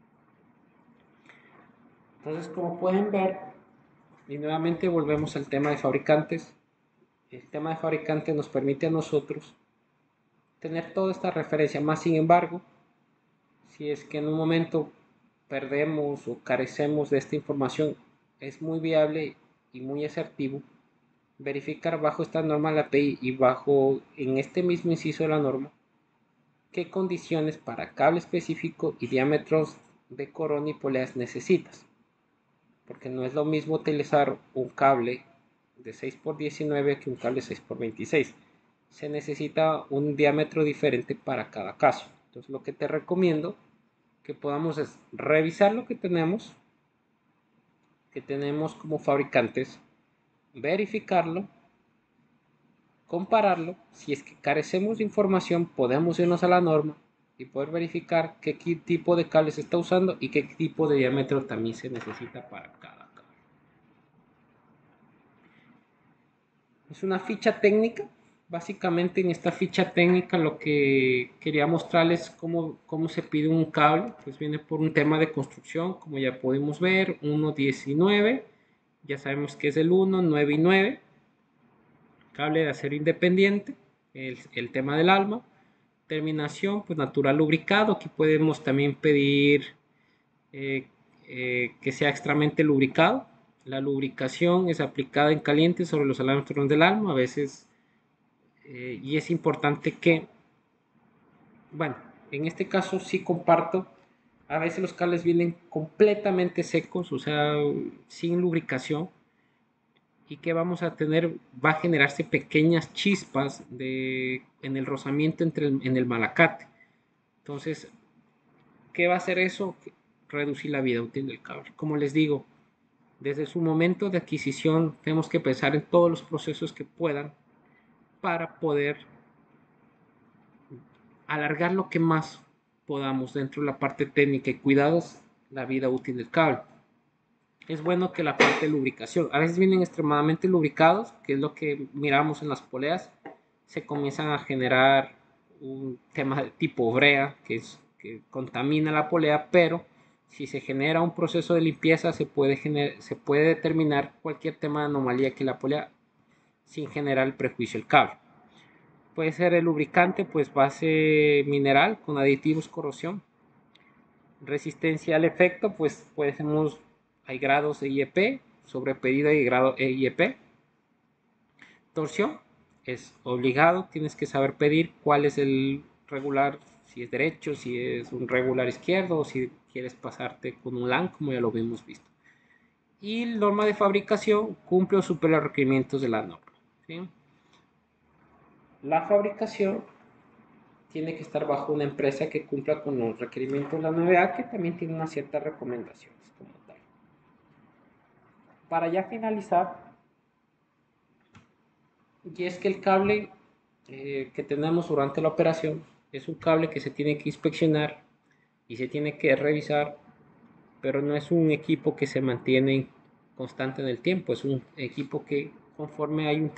A: Entonces, como pueden ver, y nuevamente volvemos al tema de fabricantes. El tema de fabricantes nos permite a nosotros tener toda esta referencia. Más sin embargo, si es que en un momento perdemos o carecemos de esta información, es muy viable y muy asertivo verificar bajo esta norma la API y bajo en este mismo inciso de la norma qué condiciones para cable específico y diámetros de corona y poleas necesitas, porque no es lo mismo utilizar un cable de 6x19 que un cable 6x26. Se necesita un diámetro diferente para cada caso. Entonces lo que te recomiendo que podamos es revisar lo que tenemos como fabricantes, verificarlo, compararlo. Si es que carecemos de información, podemos irnos a la norma y poder verificar qué tipo de cable se está usando y qué tipo de diámetro también se necesita para cada cable. Es una ficha técnica. Básicamente en esta ficha técnica lo que quería mostrarles es cómo se pide un cable. Pues viene por un tema de construcción, como ya pudimos ver, 1.19. Ya sabemos que es el 1, 9 y 9. Cable de acero independiente, el tema del alma. Terminación, pues natural lubricado. Aquí podemos también pedir eh, que sea extremadamente lubricado. La lubricación es aplicada en caliente sobre los electrones del alma, a veces, y es importante que, bueno, en este caso sí comparto, a veces los cables vienen completamente secos, o sea, sin lubricación, y que vamos a tener, va a generarse pequeñas chispas en el rozamiento en el malacate. Entonces, ¿qué va a hacer eso? Reducir la vida útil del cable. Como les digo, desde su momento de adquisición tenemos que pensar en todos los procesos que puedan para poder alargar lo que más podamos dentro de la parte técnica y cuidados la vida útil del cable. Es bueno que la parte de lubricación, a veces vienen extremadamente lubricados, que es lo que miramos en las poleas, se comienzan a generar un tema de tipo brea que contamina la polea, pero si se genera un proceso de limpieza se puede determinar cualquier tema de anomalía que la polea sin generar el prejuicio del cable. Puede ser el lubricante, pues base mineral con aditivos corrosión. Resistencia al efecto, pues podemos, hay grados de IEP, sobre pedido y grado EIEP. Torsión, es obligado, tienes que saber pedir cuál es el regular, si es derecho, si es un regular izquierdo o si quieres pasarte con un LAN, como ya lo hemos visto. Y la norma de fabricación cumple o supera los requerimientos de la norma. ¿Sí? La fabricación tiene que estar bajo una empresa que cumpla con los requerimientos de la 9A, que también tiene unas ciertas recomendaciones como tal. Para ya finalizar, y es que el cable que tenemos durante la operación es un cable que se tiene que inspeccionar y se tiene que revisar, pero no es un equipo que se mantiene constante en el tiempo, es un equipo que conforme hay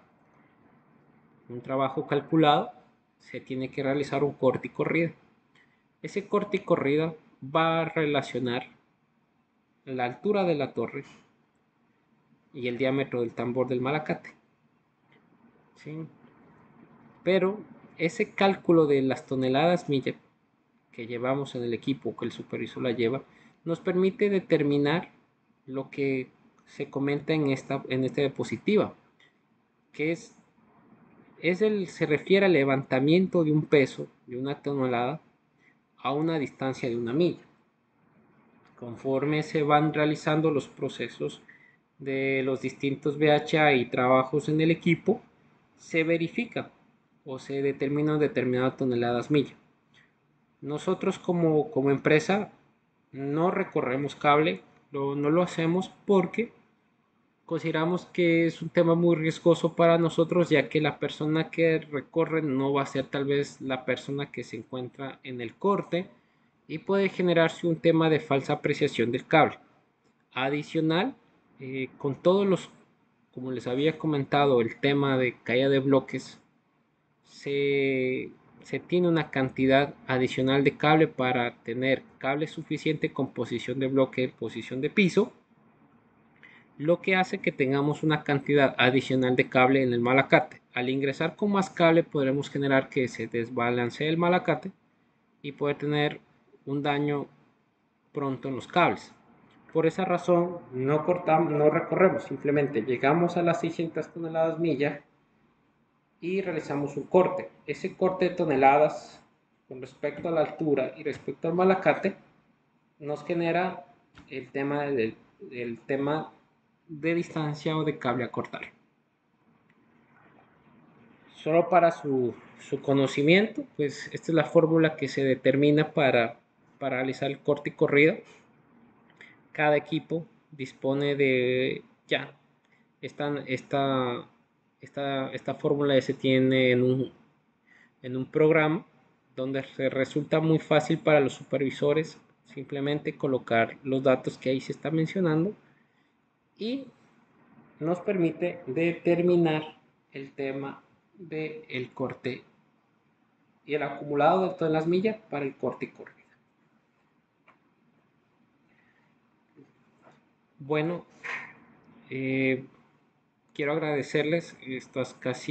A: un trabajo calculado, se tiene que realizar un corte y corrida. Ese corte y corrida va a relacionar la altura de la torre y el diámetro del tambor del malacate. ¿Sí? Pero ese cálculo de las toneladas milla que llevamos en el equipo, que el supervisor la lleva, nos permite determinar lo que se comenta en esta diapositiva, que se refiere al levantamiento de un peso de una tonelada a una distancia de una milla. Conforme se van realizando los procesos de los distintos VHA y trabajos en el equipo, se verifica o se determinan determinadas toneladas milla. Nosotros como empresa no recorremos cable, no lo hacemos porque Consideramos que es un tema muy riesgoso para nosotros, ya que la persona que recorre no va a ser tal vez la persona que se encuentra en el corte y puede generarse un tema de falsa apreciación del cable. Adicional, con todos los, como les había comentado, el tema de caída de bloques, se, se tiene una cantidad adicional de cable para tener cable suficiente con posición de bloque, posición de piso, lo que hace que tengamos una cantidad adicional de cable en el malacate. Al ingresar con más cable podremos generar que se desbalancee el malacate y poder tener un daño pronto en los cables. Por esa razón no cortamos, no recorremos, simplemente llegamos a las 600 toneladas milla y realizamos un corte. Ese corte de toneladas con respecto a la altura y respecto al malacate nos genera el tema de distancia o de cable a cortar. Solo para su conocimiento, pues esta es la fórmula que se determina para realizar el corte y corrido. Cada equipo dispone de ya esta fórmula se tiene en un programa donde resulta muy fácil para los supervisores simplemente colocar los datos que ahí se está mencionando y nos permite determinar el tema del corte y el acumulado de todas las millas para el corte y corrida. Bueno, eh, quiero agradecerles estas casi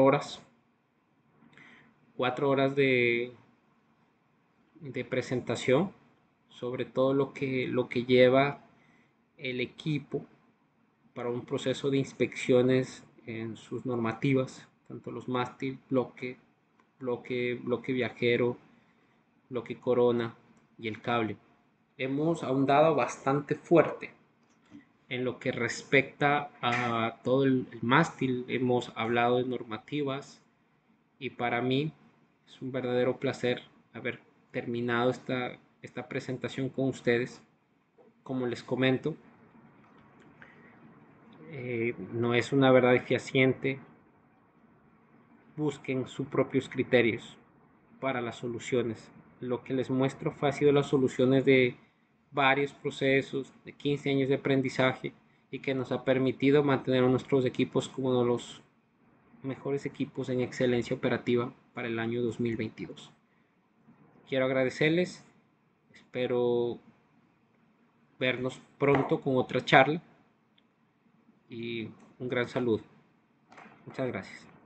A: 4 horas de presentación sobre todo lo que lleva el equipo para un proceso de inspecciones en sus normativas, tanto los mástil, bloque viajero, bloque corona y el cable. Hemos ahondado bastante fuerte en lo que respecta a todo el mástil, hemos hablado de normativas y para mí es un verdadero placer haber terminado esta presentación con ustedes. Como les comento, no es una verdad fehaciente. Busquen sus propios criterios para las soluciones. Lo que les muestro ha sido las soluciones de varios procesos, de 15 años de aprendizaje y que nos ha permitido mantener a nuestros equipos como uno de los mejores equipos en excelencia operativa para el año 2022. Quiero agradecerles, espero vernos pronto con otra charla y un gran saludo. Muchas gracias.